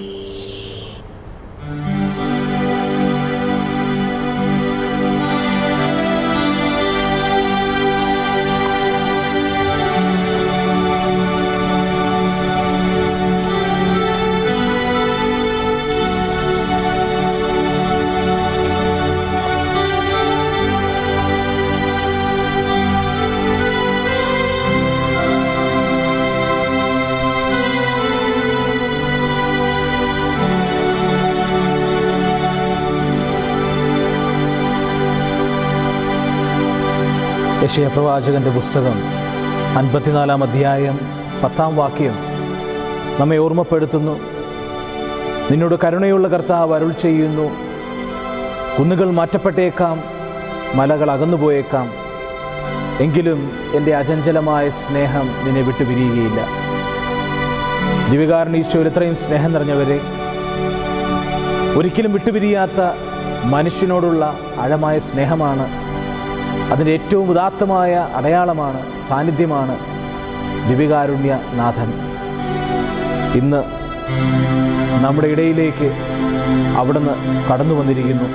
യെശയ്യാ പ്രവാചകന്റെ പുസ്തകം അൻപത്തിനാലാം അധ്യായം പത്താം വാക്യം നമ്മെ ഓർമ്മപ്പെടുത്തുന്നു. നിന്നോട് കരുണയുള്ള കർത്താവ് അരുൾ ചെയ്യുന്നു, കുന്നുകൾ മാറ്റപ്പെട്ടേക്കാം, മലകൾ അകന്നുപോയേക്കാം, എങ്കിലും എൻ്റെ അചഞ്ചലമായ സ്നേഹം നിന്നെ വിട്ടുപിരിയുകയില്ല. ദിവ്യകാരുണ്യ ഈശോയിൽ ഇത്രയും സ്നേഹം നിറഞ്ഞവരെ, ഒരിക്കലും വിട്ടുപിരിയാത്ത മനുഷ്യനോടുള്ള ആഴമായ സ്നേഹമാണ്, അതിൻ്റെ ഏറ്റവും ഉദാത്തമായ അടയാളമാണ്, സാന്നിധ്യമാണ് ദിവ്യകാരുണ്യ നാഥൻ. ഇന്ന് നമ്മുടെ ഇടയിലേക്ക് അവിടുന്ന് കടന്നു വന്നിരിക്കുന്നു.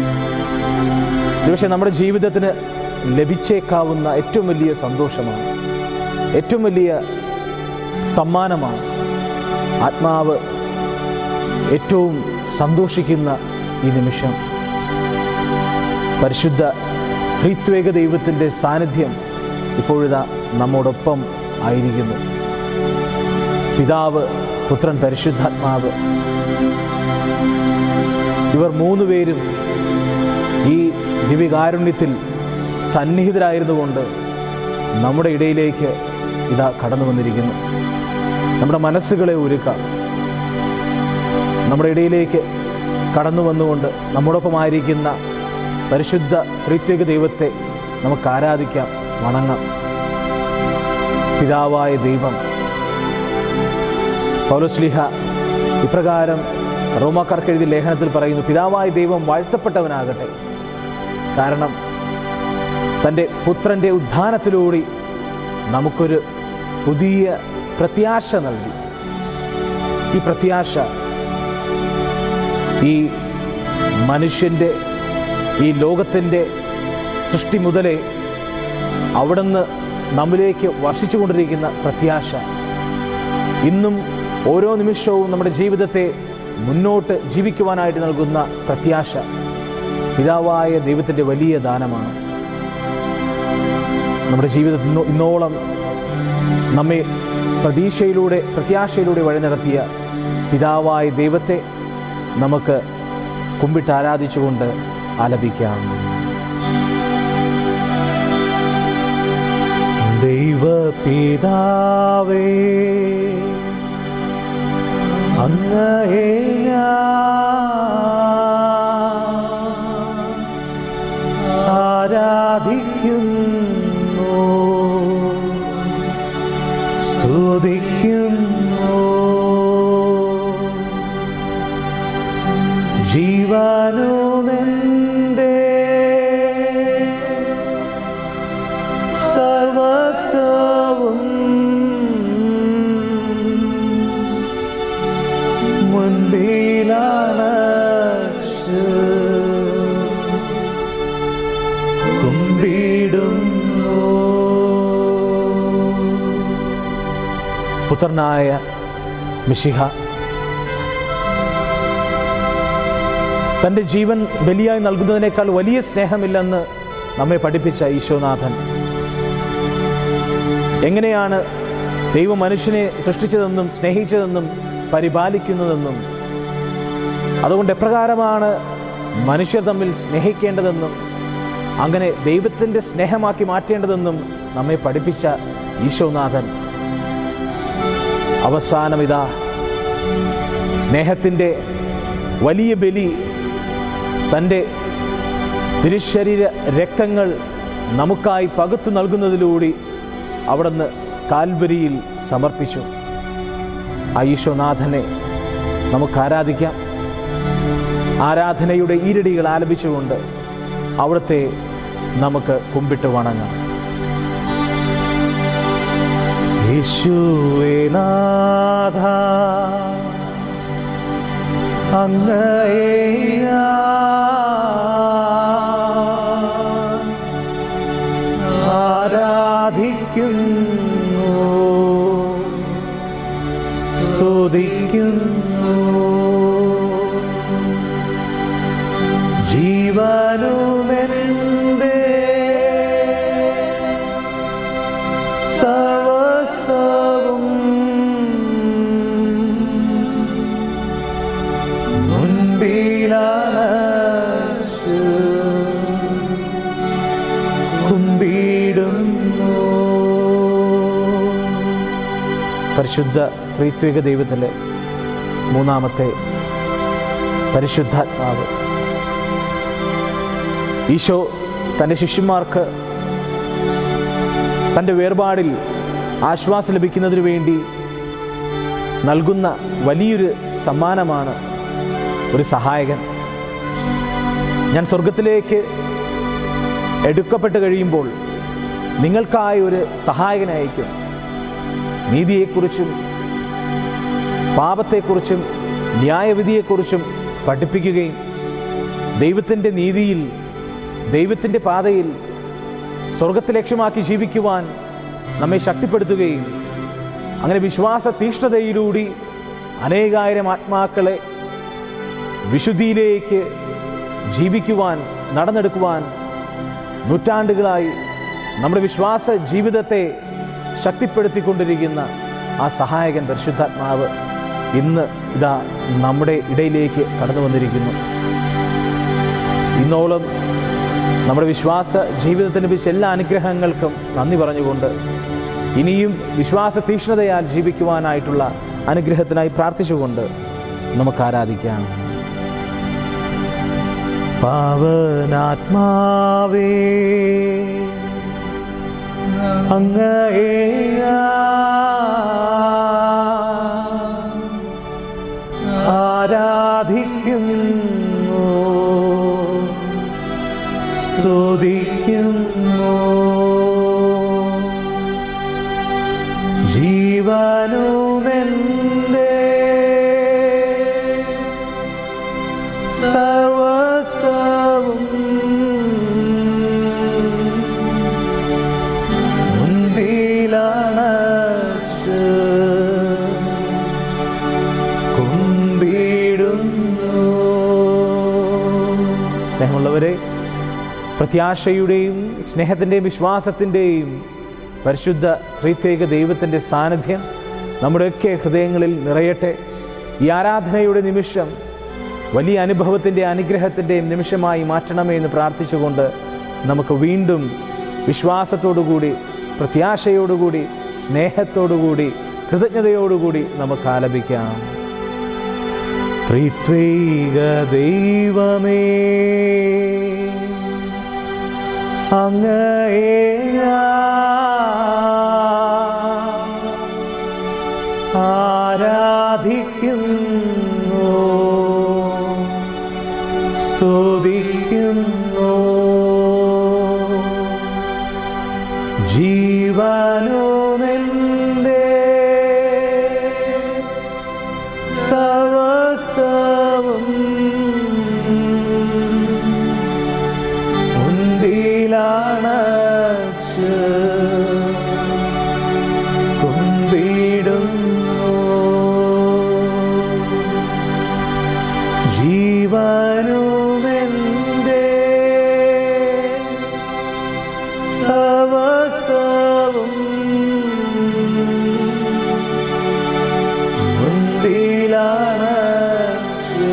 പക്ഷേ നമ്മുടെ ജീവിതത്തിന് ലഭിച്ചേക്കാവുന്ന ഏറ്റവും വലിയ സന്തോഷമാണ്, ഏറ്റവും വലിയ സമ്മാനമാണ്. ആത്മാവ് ഏറ്റവും സന്തോഷിക്കുന്ന ഈ നിമിഷം പരിശുദ്ധ ത്രിത്വേക ദൈവത്തിൻ്റെ സാന്നിധ്യം ഇപ്പോഴിതാ നമ്മോടൊപ്പം ആയിരിക്കുന്നു. പിതാവ്, പുത്രൻ, പരിശുദ്ധാത്മാവ്, ഇവർ മൂന്നു പേരും ഈ ദിവ്യകാരുണ്യത്തിൽ സന്നിഹിതരായിരുന്നുകൊണ്ട് നമ്മുടെ ഇടയിലേക്ക് ഇതാ കടന്നു വന്നിരിക്കുന്നു. നമ്മുടെ മനസ്സുകളെ ഒരുക്കാം. നമ്മുടെ ഇടയിലേക്ക് കടന്നു വന്നുകൊണ്ട് നമ്മോടൊപ്പമായിരിക്കുന്ന പരിശുദ്ധ ത്രിത്വിക ദൈവത്തെ നമുക്ക് ആരാധിക്കാം, വണങ്ങാം. പിതാവായ ദൈവം, പൗലോസ്ലീഹ ഇപ്രകാരം റോമാക്കാർക്ക് എഴുതിയ ലേഖനത്തിൽ പറയുന്നു, പിതാവായ ദൈവം വാഴ്ത്തപ്പെട്ടവനാകട്ടെ, കാരണം തൻ്റെ പുത്രൻ്റെ ഉദ്ധാനത്തിലൂടെ നമുക്കൊരു പുതിയ പ്രത്യാശ നൽകി. ഈ പ്രത്യാശ ഈ മനുഷ്യൻ്റെ, ഈ ലോകത്തിൻ്റെ സൃഷ്ടി മുതലേ അവിടുന്ന് നമ്മിലേക്ക് വർഷിച്ചുകൊണ്ടിരിക്കുന്ന പ്രത്യാശ, ഇന്നും ഓരോ നിമിഷവും നമ്മുടെ ജീവിതത്തെ മുന്നോട്ട് ജീവിക്കുവാനായിട്ട് നൽകുന്ന പ്രത്യാശ പിതാവായ ദൈവത്തിൻ്റെ വലിയ ദാനമാണ്. നമ്മുടെ ജീവിതത്തിൽ ഇന്നോളം നമ്മെ പ്രതീക്ഷയിലൂടെ പ്രത്യാശയിലൂടെ വഴി നടത്തിയ പിതാവായ ദൈവത്തെ നമുക്ക് കുമ്പിട്ട് ആരാധിച്ചുകൊണ്ട് ആലപിക്കാം. ദൈവപിതാവേ, അങ്ങയെ ആരാധിക്കുന്നു, സ്തുതിക്കുന്നു. ജീവനുമെന്റെ സർവസ്വവും മുൻപിലണച്ചു കുമ്പിടുന്നു. പുത്രനായ മിശിഹ തൻ്റെ ജീവൻ ബലിയായി നൽകുന്നതിനേക്കാൾ വലിയ സ്നേഹമില്ലെന്ന് നമ്മെ പഠിപ്പിച്ച ഈശോനാഥൻ എങ്ങനെയാണ് ദൈവം മനുഷ്യനെ സൃഷ്ടിച്ചതെന്നും സ്നേഹിച്ചതെന്നും പരിപാലിക്കുന്നതെന്നും അതുകൊണ്ട് എപ്രകാരമാണ് മനുഷ്യർ തമ്മിൽ സ്നേഹിക്കേണ്ടതെന്നും അങ്ങനെ ദൈവത്തിൻ്റെ സ്നേഹമാക്കി മാറ്റേണ്ടതെന്നും നമ്മെ പഠിപ്പിച്ച ഈശോനാഥൻ അവസാനമിതാ സ്നേഹത്തിൻ്റെ വലിയ ബലി തൻ്റെ തിരുശരീര രക്തങ്ങൾ നമുക്കായി പകുത്തു നൽകുന്നതിലൂടെ അവിടുന്ന് കാൽവരിയിൽ സമർപ്പിച്ചു. ആ ഈശോനാഥനെ നമുക്ക് ആരാധിക്കാം. ആരാധനയുടെ ഈരടികൾ ആലപിച്ചുകൊണ്ട് അവിടുത്തെ നമുക്ക് കുമ്പിട്ട് വണങ്ങാം. യേശുവേ നാഥ, അങ്ങയെ ആരാധിക്കുന്നു, സ്തുതിക്കുന്നു. ജീവനുമെന്റെ സർവസ്വവും മുൻപിലണച്ചു കുമ്പിടുന്നു. പരിശുദ്ധ ത്രിത്വിക ദൈവത്തിലെ മൂന്നാമത്തെ പരിശുദ്ധാത്മാവ് ഈശോ തൻ്റെ ശിഷ്യന്മാർക്ക് തൻ്റെ വേർപാടിൽ ആശ്വാസം ലഭിക്കുന്നതിന് വേണ്ടി നൽകുന്ന വലിയൊരു സമ്മാനമാണ് ഒരു സഹായകൻ. ഞാൻ സ്വർഗത്തിലേക്ക് എടുക്കപ്പെട്ട് കഴിയുമ്പോൾ നിങ്ങൾക്കായി ഒരു സഹായകനയക്കും. നീതിയെക്കുറിച്ചും പാപത്തെക്കുറിച്ചും ന്യായവിധിയെക്കുറിച്ചും പഠിപ്പിക്കുകയും ദൈവത്തിൻ്റെ നീതിയിൽ ദൈവത്തിൻ്റെ പാതയിൽ സ്വർഗത്തെ ലക്ഷ്യമാക്കി ജീവിക്കുവാൻ നമ്മെ ശക്തിപ്പെടുത്തുകയും അങ്ങനെ വിശ്വാസ തീക്ഷ്ണതയിലൂടെ അനേകായിരം ആത്മാക്കളെ വിശുദ്ധിയിലേക്ക് ജീവിക്കുവാൻ നടന്നെടുക്കുവാൻ നൂറ്റാണ്ടുകളായി നമ്മുടെ വിശ്വാസ ജീവിതത്തെ ശക്തിപ്പെടുത്തിക്കൊണ്ടിരിക്കുന്ന ആ സഹായകൻ പരിശുദ്ധാത്മാവ് ഇന്ന് ഇതാ നമ്മുടെ ഇടയിലേക്ക് കടന്നു വന്നിരിക്കുന്നു. ഇന്നോളം നമ്മുടെ വിശ്വാസ ജീവിതത്തിന് ലഭിച്ച എല്ലാ അനുഗ്രഹങ്ങൾക്കും നന്ദി പറഞ്ഞുകൊണ്ട് ഇനിയും വിശ്വാസ തീക്ഷ്ണതയാൽ ജീവിക്കുവാനായിട്ടുള്ള അനുഗ്രഹത്തിനായി പ്രാർത്ഥിച്ചുകൊണ്ട് നമുക്ക് ആരാധിക്കാം. പാവനാത്മാവേ, അങ്ങയെ ആരാധിക്കുന്നു, സ്തുതിക്കുന്നു. ജീവനുമെന്റെ സർവസ്വവും മുൻപിലണച്ചു കുമ്പിടുന്നു. സ്നേഹമുള്ളവരെ, പ്രത്യാശയുടെയും സ്നേഹത്തിൻ്റെയും വിശ്വാസത്തിൻ്റെയും പരിശുദ്ധ ത്രിത്വൈക ദൈവത്തിൻ്റെ സാന്നിധ്യം നമ്മുടെയൊക്കെ ഹൃദയങ്ങളിൽ നിറയട്ടെ. ഈ ആരാധനയുടെ നിമിഷം വലിയ അനുഭവത്തിൻ്റെ അനുഗ്രഹത്തിൻ്റെയും നിമിഷമായി മാറ്റണമേ എന്ന് പ്രാർത്ഥിച്ചുകൊണ്ട് നമുക്ക് വീണ്ടും വിശ്വാസത്തോടുകൂടി, പ്രത്യാശയോടുകൂടി, സ്നേഹത്തോടുകൂടി, കൃതജ്ഞതയോടുകൂടി നമുക്ക് ആലപിക്കാം. ത്രിത്വൈക ദൈവമേ, അങ്ങയെ ആരാധിക്കുന്നു, സ്തുതിക്കുന്നു. ജീവനുമെൻ്റെ സർവ്വസ്വവും മുൻപിലണച്ച് കുമ്പിടുന്നു. ജീവനുമെൻ്റെ സർവ്വസ്വവും മുൻപിലണച്ച്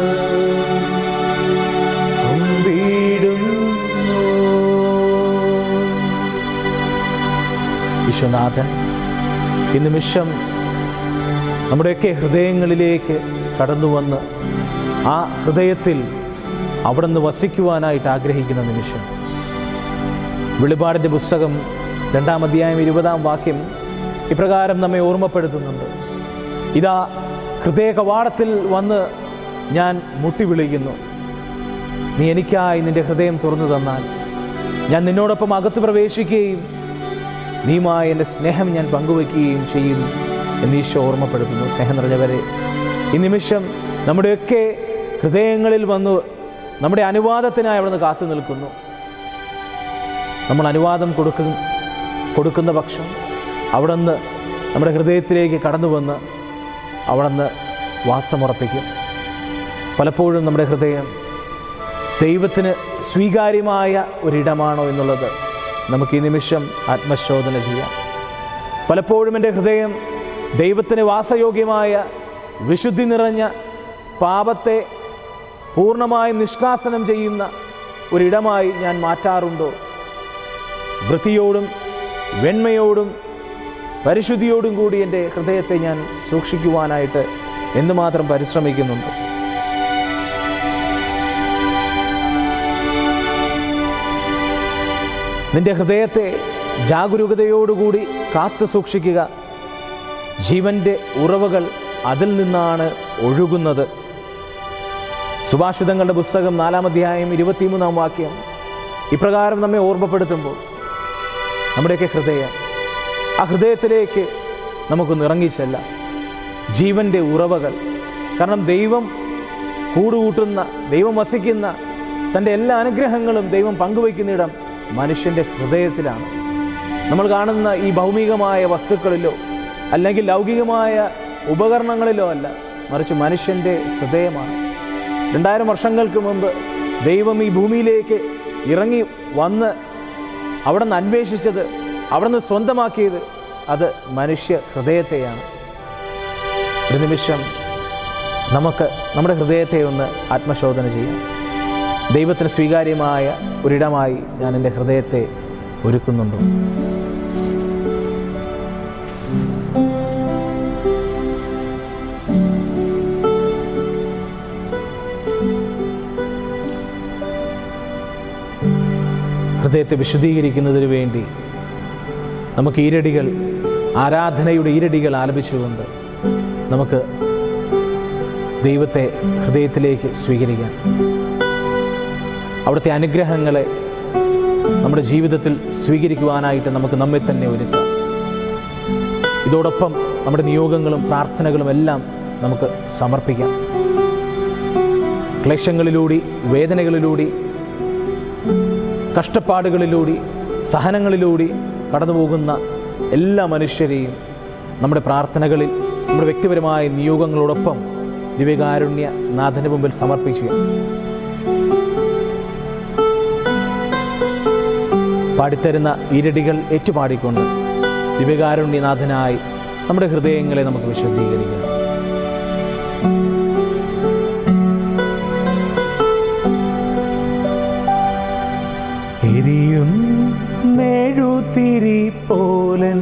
കുമ്പിടുന്നു. വിശ്വനാഥൻ ഈ നിമിഷം നമ്മുടെയൊക്കെ ഹൃദയങ്ങളിലേക്ക് കടന്നു വന്ന് ആ ഹൃദയത്തിൽ അവിടുന്ന് വസിക്കുവാനായിട്ട് ആഗ്രഹിക്കുന്ന നിമിഷം. വെളിപാടിൻ്റെ പുസ്തകം രണ്ടാം അധ്യായം ഇരുപതാം വാക്യം ഇപ്രകാരം നമ്മെ ഓർമ്മപ്പെടുത്തുന്നുണ്ട്. ഇതാ ഹൃദയ കവാടത്തിൽ വന്ന് ഞാൻ മുട്ടി വിളിക്കുന്നു. നീ എനിക്കായി നിന്റെ ഹൃദയം തുറന്നു തന്നാൽ ഞാൻ നിന്നോടൊപ്പം അകത്ത് പ്രവേശിക്കുകയും നീയുമായി എൻ്റെ സ്നേഹം ഞാൻ പങ്കുവയ്ക്കുകയും ചെയ്യും എന്ന് ഈശോ ഓർമ്മപ്പെടുത്തുന്നു. സ്നേഹം നിറഞ്ഞവരെ, ഈ നിമിഷം നമ്മുടെയൊക്കെ ഹൃദയങ്ങളിൽ വന്നു നമ്മുടെ അനുവാദത്തിനായി അവിടുന്ന് കാത്തു നിൽക്കുന്നു. നമ്മൾ അനുവാദം കൊടുക്കും കൊടുക്കുന്ന പക്ഷം അവിടുന്ന് നമ്മുടെ ഹൃദയത്തിലേക്ക് കടന്നു വന്ന് അവിടുന്ന് വാസമുറപ്പിക്കും. പലപ്പോഴും നമ്മുടെ ഹൃദയം ദൈവത്തിന് സ്വീകാര്യമായ ഒരിടമാണോ എന്നുള്ളത് നമുക്ക് ഈ നിമിഷം ആത്മശോധന ചെയ്യാം. പലപ്പോഴും എൻ്റെ ഹൃദയം ദൈവത്തിന് വാസയോഗ്യമായ വിശുദ്ധി നിറഞ്ഞ പാപത്തെ പൂർണ്ണമായും നിഷ്കാസനം ചെയ്യുന്ന ഒരിടമായി ഞാൻ മാറ്റാറുണ്ടോ? വൃത്തിയോടും വെണ്മയോടും പരിശുദ്ധിയോടും കൂടി എൻ്റെ ഹൃദയത്തെ ഞാൻ സൂക്ഷിക്കുവാനായിട്ട് എന്തുമാത്രം പരിശ്രമിക്കുന്നുണ്ട്? നിന്റെ ഹൃദയത്തെ ജാഗരൂകതയോടുകൂടി കാത്തു സൂക്ഷിക്കുക. ജീവൻ്റെ ഉറവകൾ അതിൽ നിന്നാണ് ഒഴുകുന്നത്. സുഭാഷിതങ്ങളുടെ പുസ്തകം നാലാം അധ്യായം ഇരുപത്തിമൂന്നാം വാക്യം ഇപ്രകാരം നമ്മെ ഓർമ്മപ്പെടുത്തുമ്പോൾ നമ്മുടെയൊക്കെ ഹൃദയം ആ ഹൃദയത്തിലേക്ക് നമുക്കൊന്ന് ഇറങ്ങിച്ചെല്ലാം. ജീവൻ്റെ ഉറവകൾ, കാരണം ദൈവം കൂടുകൂട്ടുന്ന, ദൈവം വസിക്കുന്ന, തൻ്റെ എല്ലാ അനുഗ്രഹങ്ങളും ദൈവം പങ്കുവയ്ക്കുന്നിടം മനുഷ്യൻ്റെ ഹൃദയത്തിലാണ്. നമ്മൾ കാണുന്ന ഈ ഭൗമികമായ വസ്തുക്കളിലോ അല്ലെങ്കിൽ ലൗകികമായ ഉപകരണങ്ങളിലോ അല്ല, മറിച്ച് മനുഷ്യൻ്റെ ഹൃദയമാണ്. രണ്ടായിരം വർഷങ്ങൾക്ക് മുമ്പ് ദൈവം ഈ ഭൂമിയിലേക്ക് ഇറങ്ങി വന്ന് അവിടെ നിന്ന് അന്വേഷിച്ചത്, അവിടെ നിന്ന് സ്വന്തമാക്കിയത് അത് മനുഷ്യ ഹൃദയത്തെയാണ്. ഒരു നിമിഷം നമുക്ക് നമ്മുടെ ഹൃദയത്തെ ഒന്ന് ആത്മശോധന ചെയ്യാം. ദൈവത്തിന് സ്വീകാര്യമായ ഒരിടമായി ഞാൻ എൻ്റെ ഹൃദയത്തെ ഒരുക്കുന്നുണ്ടോ? ഹൃദയത്തെ വിശുദ്ധീകരിക്കുന്നതിന് വേണ്ടി നമുക്ക് ഈരടികൾ, ആരാധനയുടെ ഈരടികൾ ആലപിച്ചുകൊണ്ട് നമുക്ക് ദൈവത്തെ ഹൃദയത്തിലേക്ക് സ്വീകരിക്കാം. അവിടുത്തെ അനുഗ്രഹങ്ങളെ നമ്മുടെ ജീവിതത്തിൽ സ്വീകരിക്കുവാനായിട്ട് നമുക്ക് നമ്മെ തന്നെ ഒരുക്കാം. ഇതോടൊപ്പം നമ്മുടെ നിയോഗങ്ങളും പ്രാർത്ഥനകളും എല്ലാം നമുക്ക് സമർപ്പിക്കാം. ക്ലേശങ്ങളിലൂടെ, വേദനകളിലൂടെ, കഷ്ടപ്പാടുകളിലൂടെ, സഹനങ്ങളിലൂടെ കടന്നു പോകുന്ന എല്ലാ മനുഷ്യരെയും നമ്മുടെ പ്രാർത്ഥനകളിൽ, നമ്മുടെ വ്യക്തിപരമായ നിയോഗങ്ങളോടൊപ്പം ദിവ്യകാരുണ്യ നാഥന് മുമ്പിൽ സമർപ്പിക്കുക. പാടിത്തരുന്ന ഈരടികൾ ഏറ്റുപാടിക്കൊണ്ട് ദിവ്യകാരുണ്യനാഥനായി നമ്മുടെ ഹൃദയങ്ങളെ നമുക്ക് വിശുദ്ധീകരിക്കാം. എരിയും മെഴുതിരി പോലൻ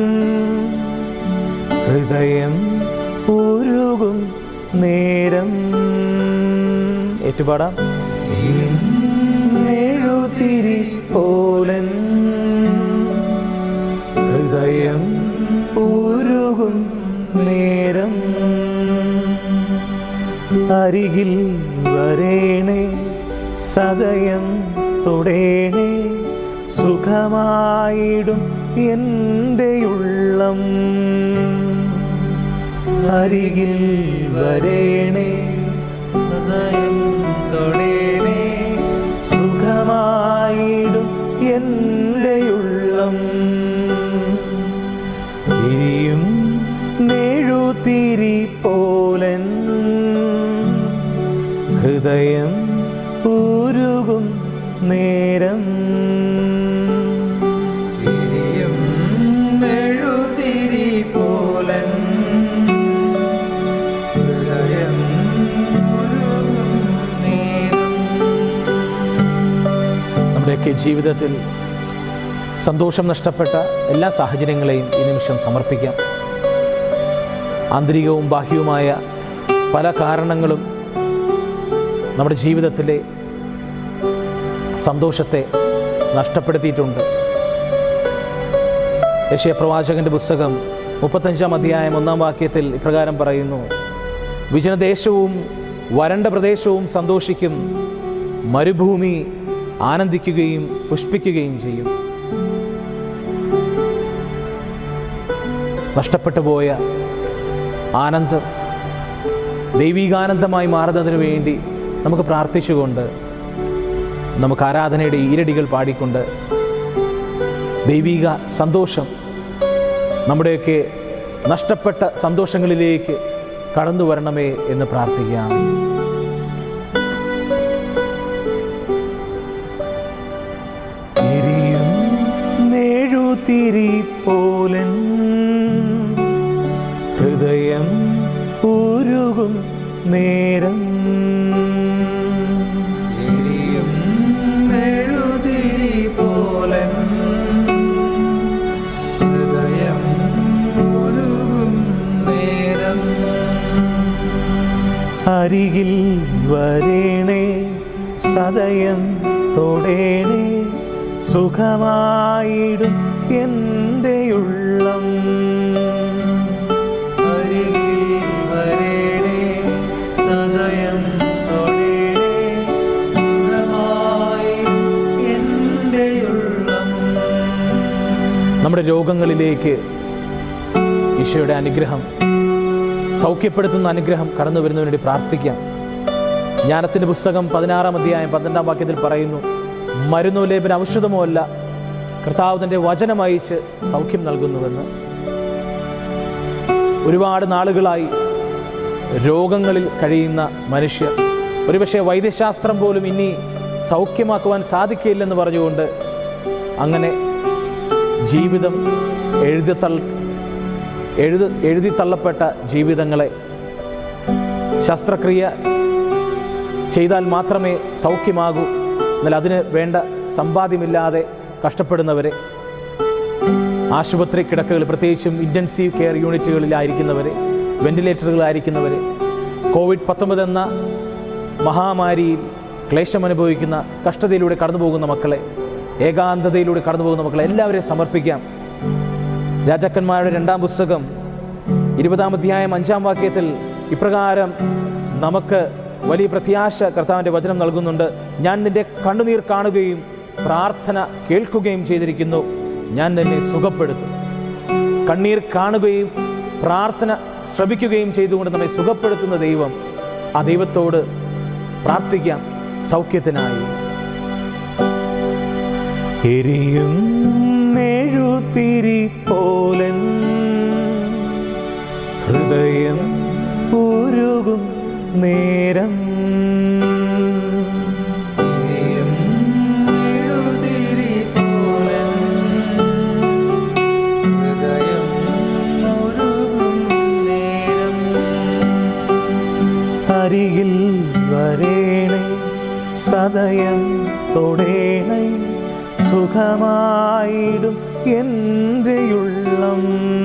ഹൃദയം ഉരുകും നേരം. ഏറ്റുപാടാം. മെഴുതിരി പോലൻ ഹൃദയം ഉരുകും നേരം. അരികിൽ വരേണേ സദയം തൊടേണേ സുഖമായിടും എൻ്റെ ഉള്ളം. അരികിൽ വരേണേ സദയം തൊടേണേ സുഖമായിടും എൻ്റെ ഉള്ളം. എരിയും മെഴുതിരി പോലൻ ഹൃദയം ഉരുകും നേരം. എരിയും മെഴുതിരി പോലൻ ഹൃദയം ഉരുകും നേരം. നമ്മുടെയൊക്കെ ജീവിതത്തിൽ സന്തോഷം നഷ്ടപ്പെട്ട എല്ലാ സാഹചര്യങ്ങളെയും ഈ നിമിഷം സമർപ്പിക്കാം. ആന്തരികവും ബാഹ്യവുമായ പല കാരണങ്ങളും നമ്മുടെ ജീവിതത്തിലെ സന്തോഷത്തെ നഷ്ടപ്പെടുത്തിയിട്ടുണ്ട്. യെശയ്യാ പ്രവാചകന്റെ പുസ്തകം മുപ്പത്തഞ്ചാം അധ്യായം ഒന്നാം വാക്യത്തിൽ ഇപ്രകാരം പറയുന്നു: വിജനദേശവും വരണ്ട പ്രദേശവും സന്തോഷിക്കും, മരുഭൂമി ആനന്ദിക്കുകയും പുഷ്പിക്കുകയും ചെയ്യും. നഷ്ടപ്പെട്ടു പോയ ആനന്ദം ദൈവികാനന്ദമായി മാറുന്നതിന് വേണ്ടി നമുക്ക് പ്രാർത്ഥിച്ചുകൊണ്ട് നമുക്ക് ആരാധനയുടെ ഈരടികൾ പാടിക്കൊണ്ട് ദൈവിക സന്തോഷം, നമ്മുടെയൊക്കെ നഷ്ടപ്പെട്ട സന്തോഷങ്ങളിലേക്ക് കടന്നു വരണമേ എന്ന് പ്രാർത്ഥിക്കാം. എരിയും മെഴുതിരി പോലൻ ഹൃദയം ഉരുകും നേരം. എരിയും മെഴുതിരി പോലൻ ഹൃദയം ഉരുകും നേരം. അരികിൽ വരേണേ സദയം തൊടേണേ സുഖമായിടും എൻ്റെ ഉള്ളം. അരികിൽ വരേണേ സദയം തൊടേണേ സുഖമായിടും എൻ്റെ ഉള്ളം. നമ്മുടെ രോഗങ്ങളിലേക്ക് ഈശോയുടെ അനുഗ്രഹം, സൗഖ്യപ്പെടുത്തുന്ന അനുഗ്രഹം കടന്നു വരുന്നതിന് വേണ്ടി പ്രാർത്ഥിക്കാം. ജ്ഞാനത്തിൻ്റെ പുസ്തകം പതിനാറാം അധ്യായം പന്ത്രണ്ടാം വാക്യത്തിൽ പറയുന്നു: മരുന്നോ ലേപന ഔഷധമോ അല്ല, കർത്താവ് തൻ്റെ വചനം അയച്ച് സൗഖ്യം നൽകുന്നുവെന്ന്. ഒരുപാട് നാളുകളായി രോഗങ്ങളിൽ കഴിയുന്ന മനുഷ്യർ ഒരുപക്ഷെ വൈദ്യശാസ്ത്രം പോലും ഇനി സൗഖ്യമാക്കുവാൻ സാധിക്കില്ലെന്ന് പറഞ്ഞുകൊണ്ട് അങ്ങനെ ജീവിതം എഴുതിത്തള്ള എഴുതി എഴുതിത്തള്ളപ്പെട്ട ജീവിതങ്ങളെ ശസ്ത്രക്രിയ ചെയ്താൽ മാത്രമേ സൗഖ്യമാകൂ, എന്നാൽ അതിന് വേണ്ട സമ്പാദ്യമില്ലാതെ കഷ്ടപ്പെടുന്നവരെ, ആശുപത്രി കിടക്കകൾ, പ്രത്യേകിച്ചും ഇൻറ്റൻസീവ് കെയർ യൂണിറ്റുകളിലായിരിക്കുന്നവരെ, വെന്റിലേറ്ററുകളായിരിക്കുന്നവരെ, കോവിഡ് പത്തൊമ്പത് എന്ന മഹാമാരിയിൽ ക്ലേശം അനുഭവിക്കുന്ന, കഷ്ടതയിലൂടെ കടന്നു പോകുന്ന മക്കളെ, ഏകാന്തതയിലൂടെ കടന്നു പോകുന്ന മക്കളെ എല്ലാവരെയും സമർപ്പിക്കാം. രാജാക്കന്മാരുടെ രണ്ടാം പുസ്തകം ഇരുപതാം അധ്യായം അഞ്ചാം വാക്യത്തിൽ ഇപ്രകാരം നമുക്ക് വലിയ പ്രത്യാശ കർത്താവിൻ്റെ വചനം നൽകുന്നുണ്ട്: ഞാൻ നിന്റെ കണ്ണുനീർ കാണുകയും പ്രാർത്ഥന കേൾക്കുകയും ചെയ്തിരിക്കുന്നു, ഞാൻ നിന്നെ സുഖപ്പെടുത്തും. കണ്ണീർ കാണുകയും പ്രാർത്ഥന ശ്രമിക്കുകയും ചെയ്തുകൊണ്ട് നമ്മെ സുഖപ്പെടുത്തുന്ന ദൈവം, ആ ദൈവത്തോട് പ്രാർത്ഥിക്കാം സൗഖ്യത്തിനായി. എരിയും മെഴുതിരി പോലൻ ഹൃദയം ഉരുകും നേരം. എരിയും മെഴുതിരി പോലൻ ഹൃദയം ഉരുകും അരികിൽ വരേണേ സദയം തൊടേണേ സുഖമായിടും എൻ്റെ ഉള്ളം.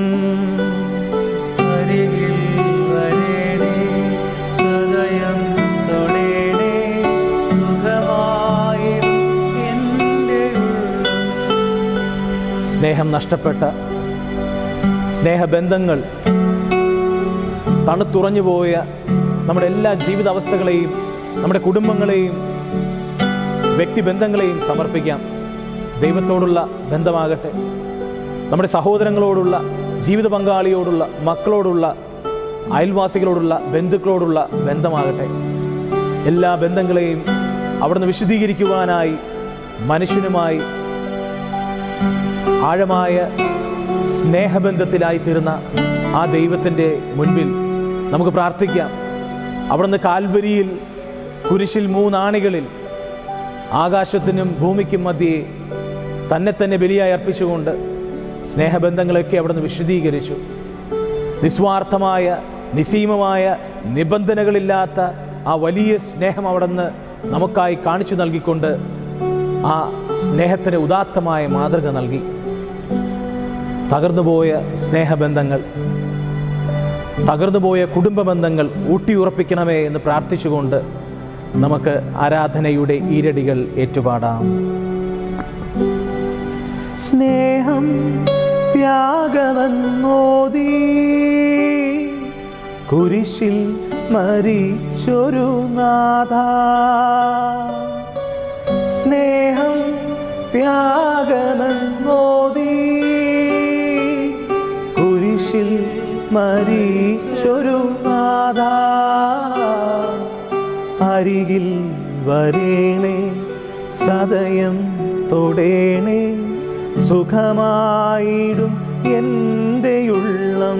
അരികിൽ വരേണേ സദയം തൊടേണേ സുഖമായിടും എൻ്റെ ഉള്ളം. സ്നേഹം നഷ്ടപ്പെട്ട സ്നേഹബന്ധങ്ങൾ, തണുത്തുറഞ്ഞുപോയ നമ്മുടെ എല്ലാ ജീവിതാവസ്ഥകളെയും നമ്മുടെ കുടുംബങ്ങളെയും വ്യക്തിബന്ധങ്ങളെയും സമർപ്പിക്കാം. ദൈവത്തോടുള്ള ബന്ധമാകട്ടെ, നമ്മുടെ സഹോദരങ്ങളോടുള്ള, ജീവിത പങ്കാളിയോടുള്ള, മക്കളോടുള്ള, അയൽവാസികളോടുള്ള, ബന്ധുക്കളോടുള്ള ബന്ധമാകട്ടെ. എല്ലാ ബന്ധങ്ങളെയും അവിടുന്ന് വിശുദ്ധീകരിക്കുവാനായി മനുഷ്യനുമായി ആഴമായ സ്നേഹബന്ധത്തിലായി തീർന്ന ആ ദൈവത്തിൻ്റെ മുൻപിൽ നമുക്ക് പ്രാർത്ഥിക്കാം. അവിടുന്ന് കാൽവരിയിൽ കുരിശിൽ മൂന്നാണികളിൽ ആകാശത്തിനും ഭൂമിക്കും മധ്യേ തന്നെ തന്നെ ബലിയായി അർപ്പിച്ചുകൊണ്ട് സ്നേഹബന്ധങ്ങളൊക്കെ അവിടുന്ന് വിശുദ്ധീകരിച്ചു. നിസ്വാർത്ഥമായ, നിസീമമായ, നിബന്ധനകളില്ലാത്ത ആ വലിയ സ്നേഹം അവിടുന്ന് നമുക്കായി കാണിച്ചു നൽകിക്കൊണ്ട് ആ സ്നേഹത്തിന് ഉദാത്തമായ മാതൃക നൽകി. തകർന്നുപോയ സ്നേഹബന്ധങ്ങൾ, തകർന്നുപോയ കുടുംബ ബന്ധങ്ങൾ ഊട്ടിയുറപ്പിക്കണമേ എന്ന് പ്രാർത്ഥിച്ചുകൊണ്ട് നമുക്ക് ആരാധനയുടെ ഈരടികൾ ഏറ്റുപാടാം. സ്നേഹം ത്യാഗമെന്നോദീ കുരിശിൽ മരിച്ചൊരു നാഥാ. സ്നേഹം ത്യാഗമെന്നോദീ കുരിശിൽ മരിച്ചൊരു നാഥാ. അരികിൽ വരേണേ സദയം തൊടേണേ സുഖമായിടും എൻ്റെ ഉള്ളം.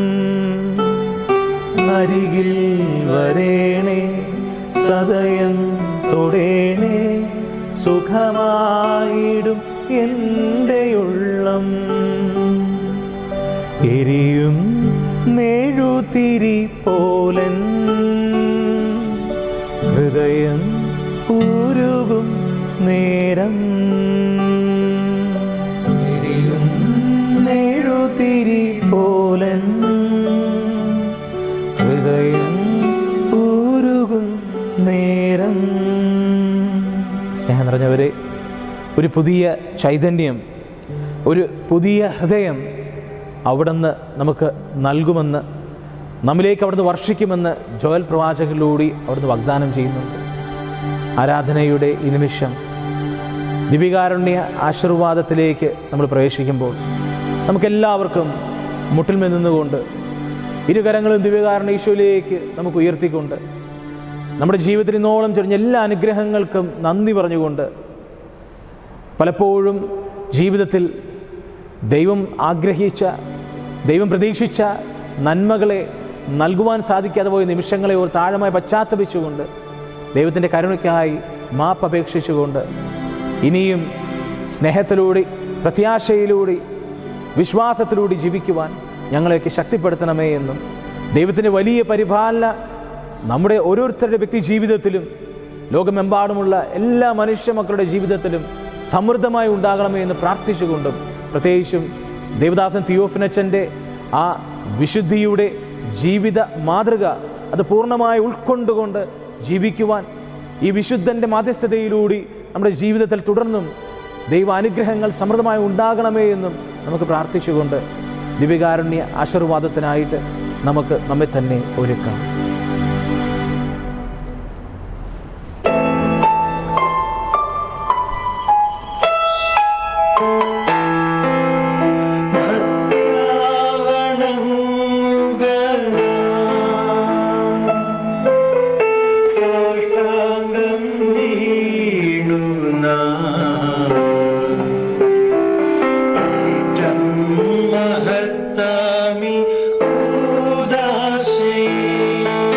അരികിൽ വരേണേ സദയം തൊടേണേ സുഖമായിടും എൻ്റെ ഉള്ളം. എരിയും മെഴുതിരി പോലൻ ഹൃദയം ഉരുകും നേരം. എരിയും മെഴുതിരി പോലൻ ഹൃദയം ഉരുകും നേരം. സ്നേഹം നിറഞ്ഞവരെ, ഒരു പുതിയ ചൈതന്യം, ഒരു പുതിയ ഹൃദയം അവിടുന്ന് നമുക്ക് നൽകുമെന്ന്, നമ്മിലേക്ക് അവിടുന്ന് വർഷിക്കുമെന്ന് ജോയൽ പ്രവാചകനിലൂടെ അവിടുന്ന് വാഗ്ദാനം ചെയ്യുന്നുണ്ട്. ആരാധനയുടെ ഈ നിമിഷം ദിവ്യകാരുണ്യ ആശീർവാദത്തിലേക്ക് നമ്മൾ പ്രവേശിക്കുമ്പോൾ നമുക്കെല്ലാവർക്കും മുട്ടിൽമേൽ നിന്നുകൊണ്ട് ഇരുകരങ്ങളും ദിവ്യകാരുണ്യ ഈശോയിലേക്ക് നമുക്ക് ഉയർത്തിക്കൊണ്ട് നമ്മുടെ ജീവിതത്തിൽ ഇന്നോളം ചൊരിഞ്ഞ എല്ലാ അനുഗ്രഹങ്ങൾക്കും നന്ദി പറഞ്ഞുകൊണ്ട്, പലപ്പോഴും ജീവിതത്തിൽ ദൈവം ആഗ്രഹിച്ച, ദൈവം പ്രതീക്ഷിച്ച നന്മകളെ നൽകുവാൻ സാധിക്കാതെ പോയ നിമിഷങ്ങളെ ഒരു താഴമായി പശ്ചാത്തപിച്ചുകൊണ്ട് ദൈവത്തിൻ്റെ കരുണയ്ക്കായി മാപ്പ് അപേക്ഷിച്ചുകൊണ്ട് ഇനിയും സ്നേഹത്തിലൂടെ, പ്രത്യാശയിലൂടെ, വിശ്വാസത്തിലൂടെ ജീവിക്കുവാൻ ഞങ്ങളെയൊക്കെ ശക്തിപ്പെടുത്തണമേ എന്നും, ദൈവത്തിൻ്റെ വലിയ പരിപാലന നമ്മുടെ ഓരോരുത്തരുടെ വ്യക്തി ജീവിതത്തിലും ലോകമെമ്പാടുമുള്ള എല്ലാ മനുഷ്യ മക്കളുടെ ജീവിതത്തിലും സമൃദ്ധമായി ഉണ്ടാകണമേ എന്ന് പ്രാർത്ഥിച്ചുകൊണ്ടും, പ്രത്യേകിച്ചും ദേവദാസൻ തിയോഫിനച്ചൻ്റെ ആ വിശുദ്ധിയുടെ ജീവിത മാതൃക അത് പൂർണ്ണമായി ഉൾക്കൊണ്ടുകൊണ്ട് ജീവിക്കുവാൻ ഈ വിശുദ്ധൻ്റെ മാധ്യസ്ഥതയിലൂടെ നമ്മുടെ ജീവിതത്തിൽ തുടർന്നും ദൈവ അനുഗ്രഹങ്ങൾ സമൃദ്ധമായി ഉണ്ടാകണമേ എന്നും നമുക്ക് പ്രാർത്ഥിച്ചുകൊണ്ട് ദിവ്യകാരുണ്യ ആശീർവാദത്തിനായിട്ട് നമുക്ക് നമ്മെ തന്നെ ഒരുക്കാം. മഹത്താമി ഉദാസേ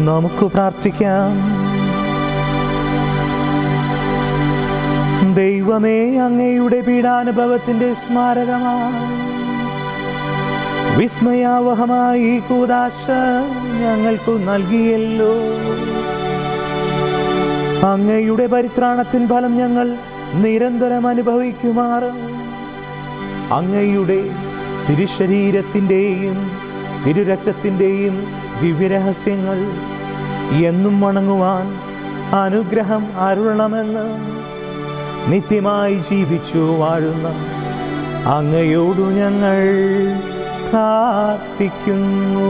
നമുക്ക് പ്രാർത്ഥിക്കാം. ദൈവമേ, അങ്ങയുടെ പീഡാനുഭവത്തിന്റെ സ്മാരകമായി വിസ്മയാവഹമായി ഈ കൂദാശ ഞങ്ങൾക്കു നൽകിയല്ലോ. അങ്ങയുടെ പരിത്രാണത്തിൻ ഫലം ഞങ്ങൾ നിരന്തരം അനുഭവിക്കുമാറ് അങ്ങയുടെ തിരുശരീരത്തിൻ്റെയും തിരുരക്തത്തിൻ്റെയും ദിവ്യരഹസ്യങ്ങൾ എന്നും വണങ്ങുവാൻ അനുഗ്രഹം അരുളണമെന്ന് നിത്യമായി ജീവിച്ചു വാഴുന്ന അങ്ങയോടു ഞങ്ങൾ പ്രാർത്ഥിക്കുന്നു.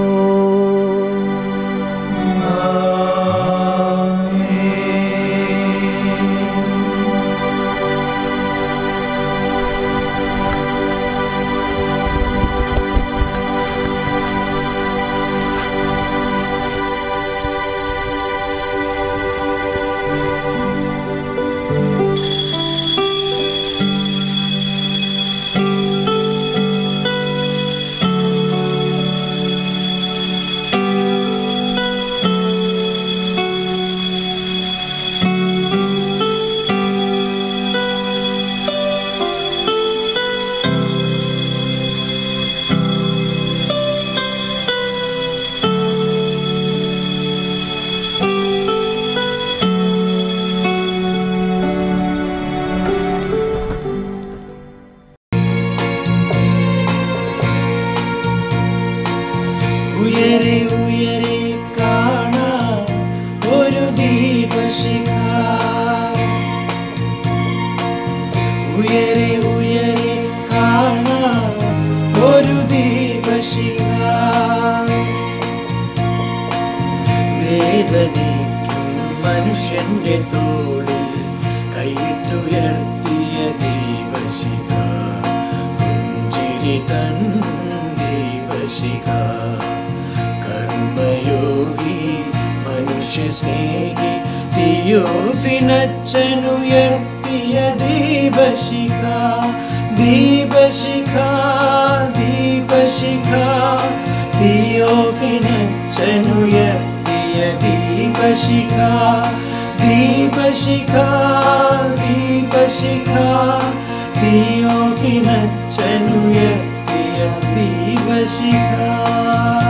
ഉയരെ ഉയരെ കാണാം ഒരു ദീപശിഖ, ഉയരെ ഉയരെ കാണാം ഒരു ദീപശിഖ, വേദനിക്കും മനുഷ്യന്റെ തോളിൽ കൈയിട്ടുയർത്തിയ ദീപശിഖ, പുഞ്ചിരി തൻ ദീപശിഖ, കർമ്മയോഗി മനുഷ്യസ്നേഹി തിയോഫിനച്ചനുയർത്തിയ ദീപശിഖ, ദീപശിഖ, ദീപശിഖ, തിയോഫിനച്ചനുയർത്തിയ ദീപശിഖ, ദീപശിഖ, ദീപശിഖ, തിയോഫിനച്ചനുയർത്തിയ ദീപശിഖ.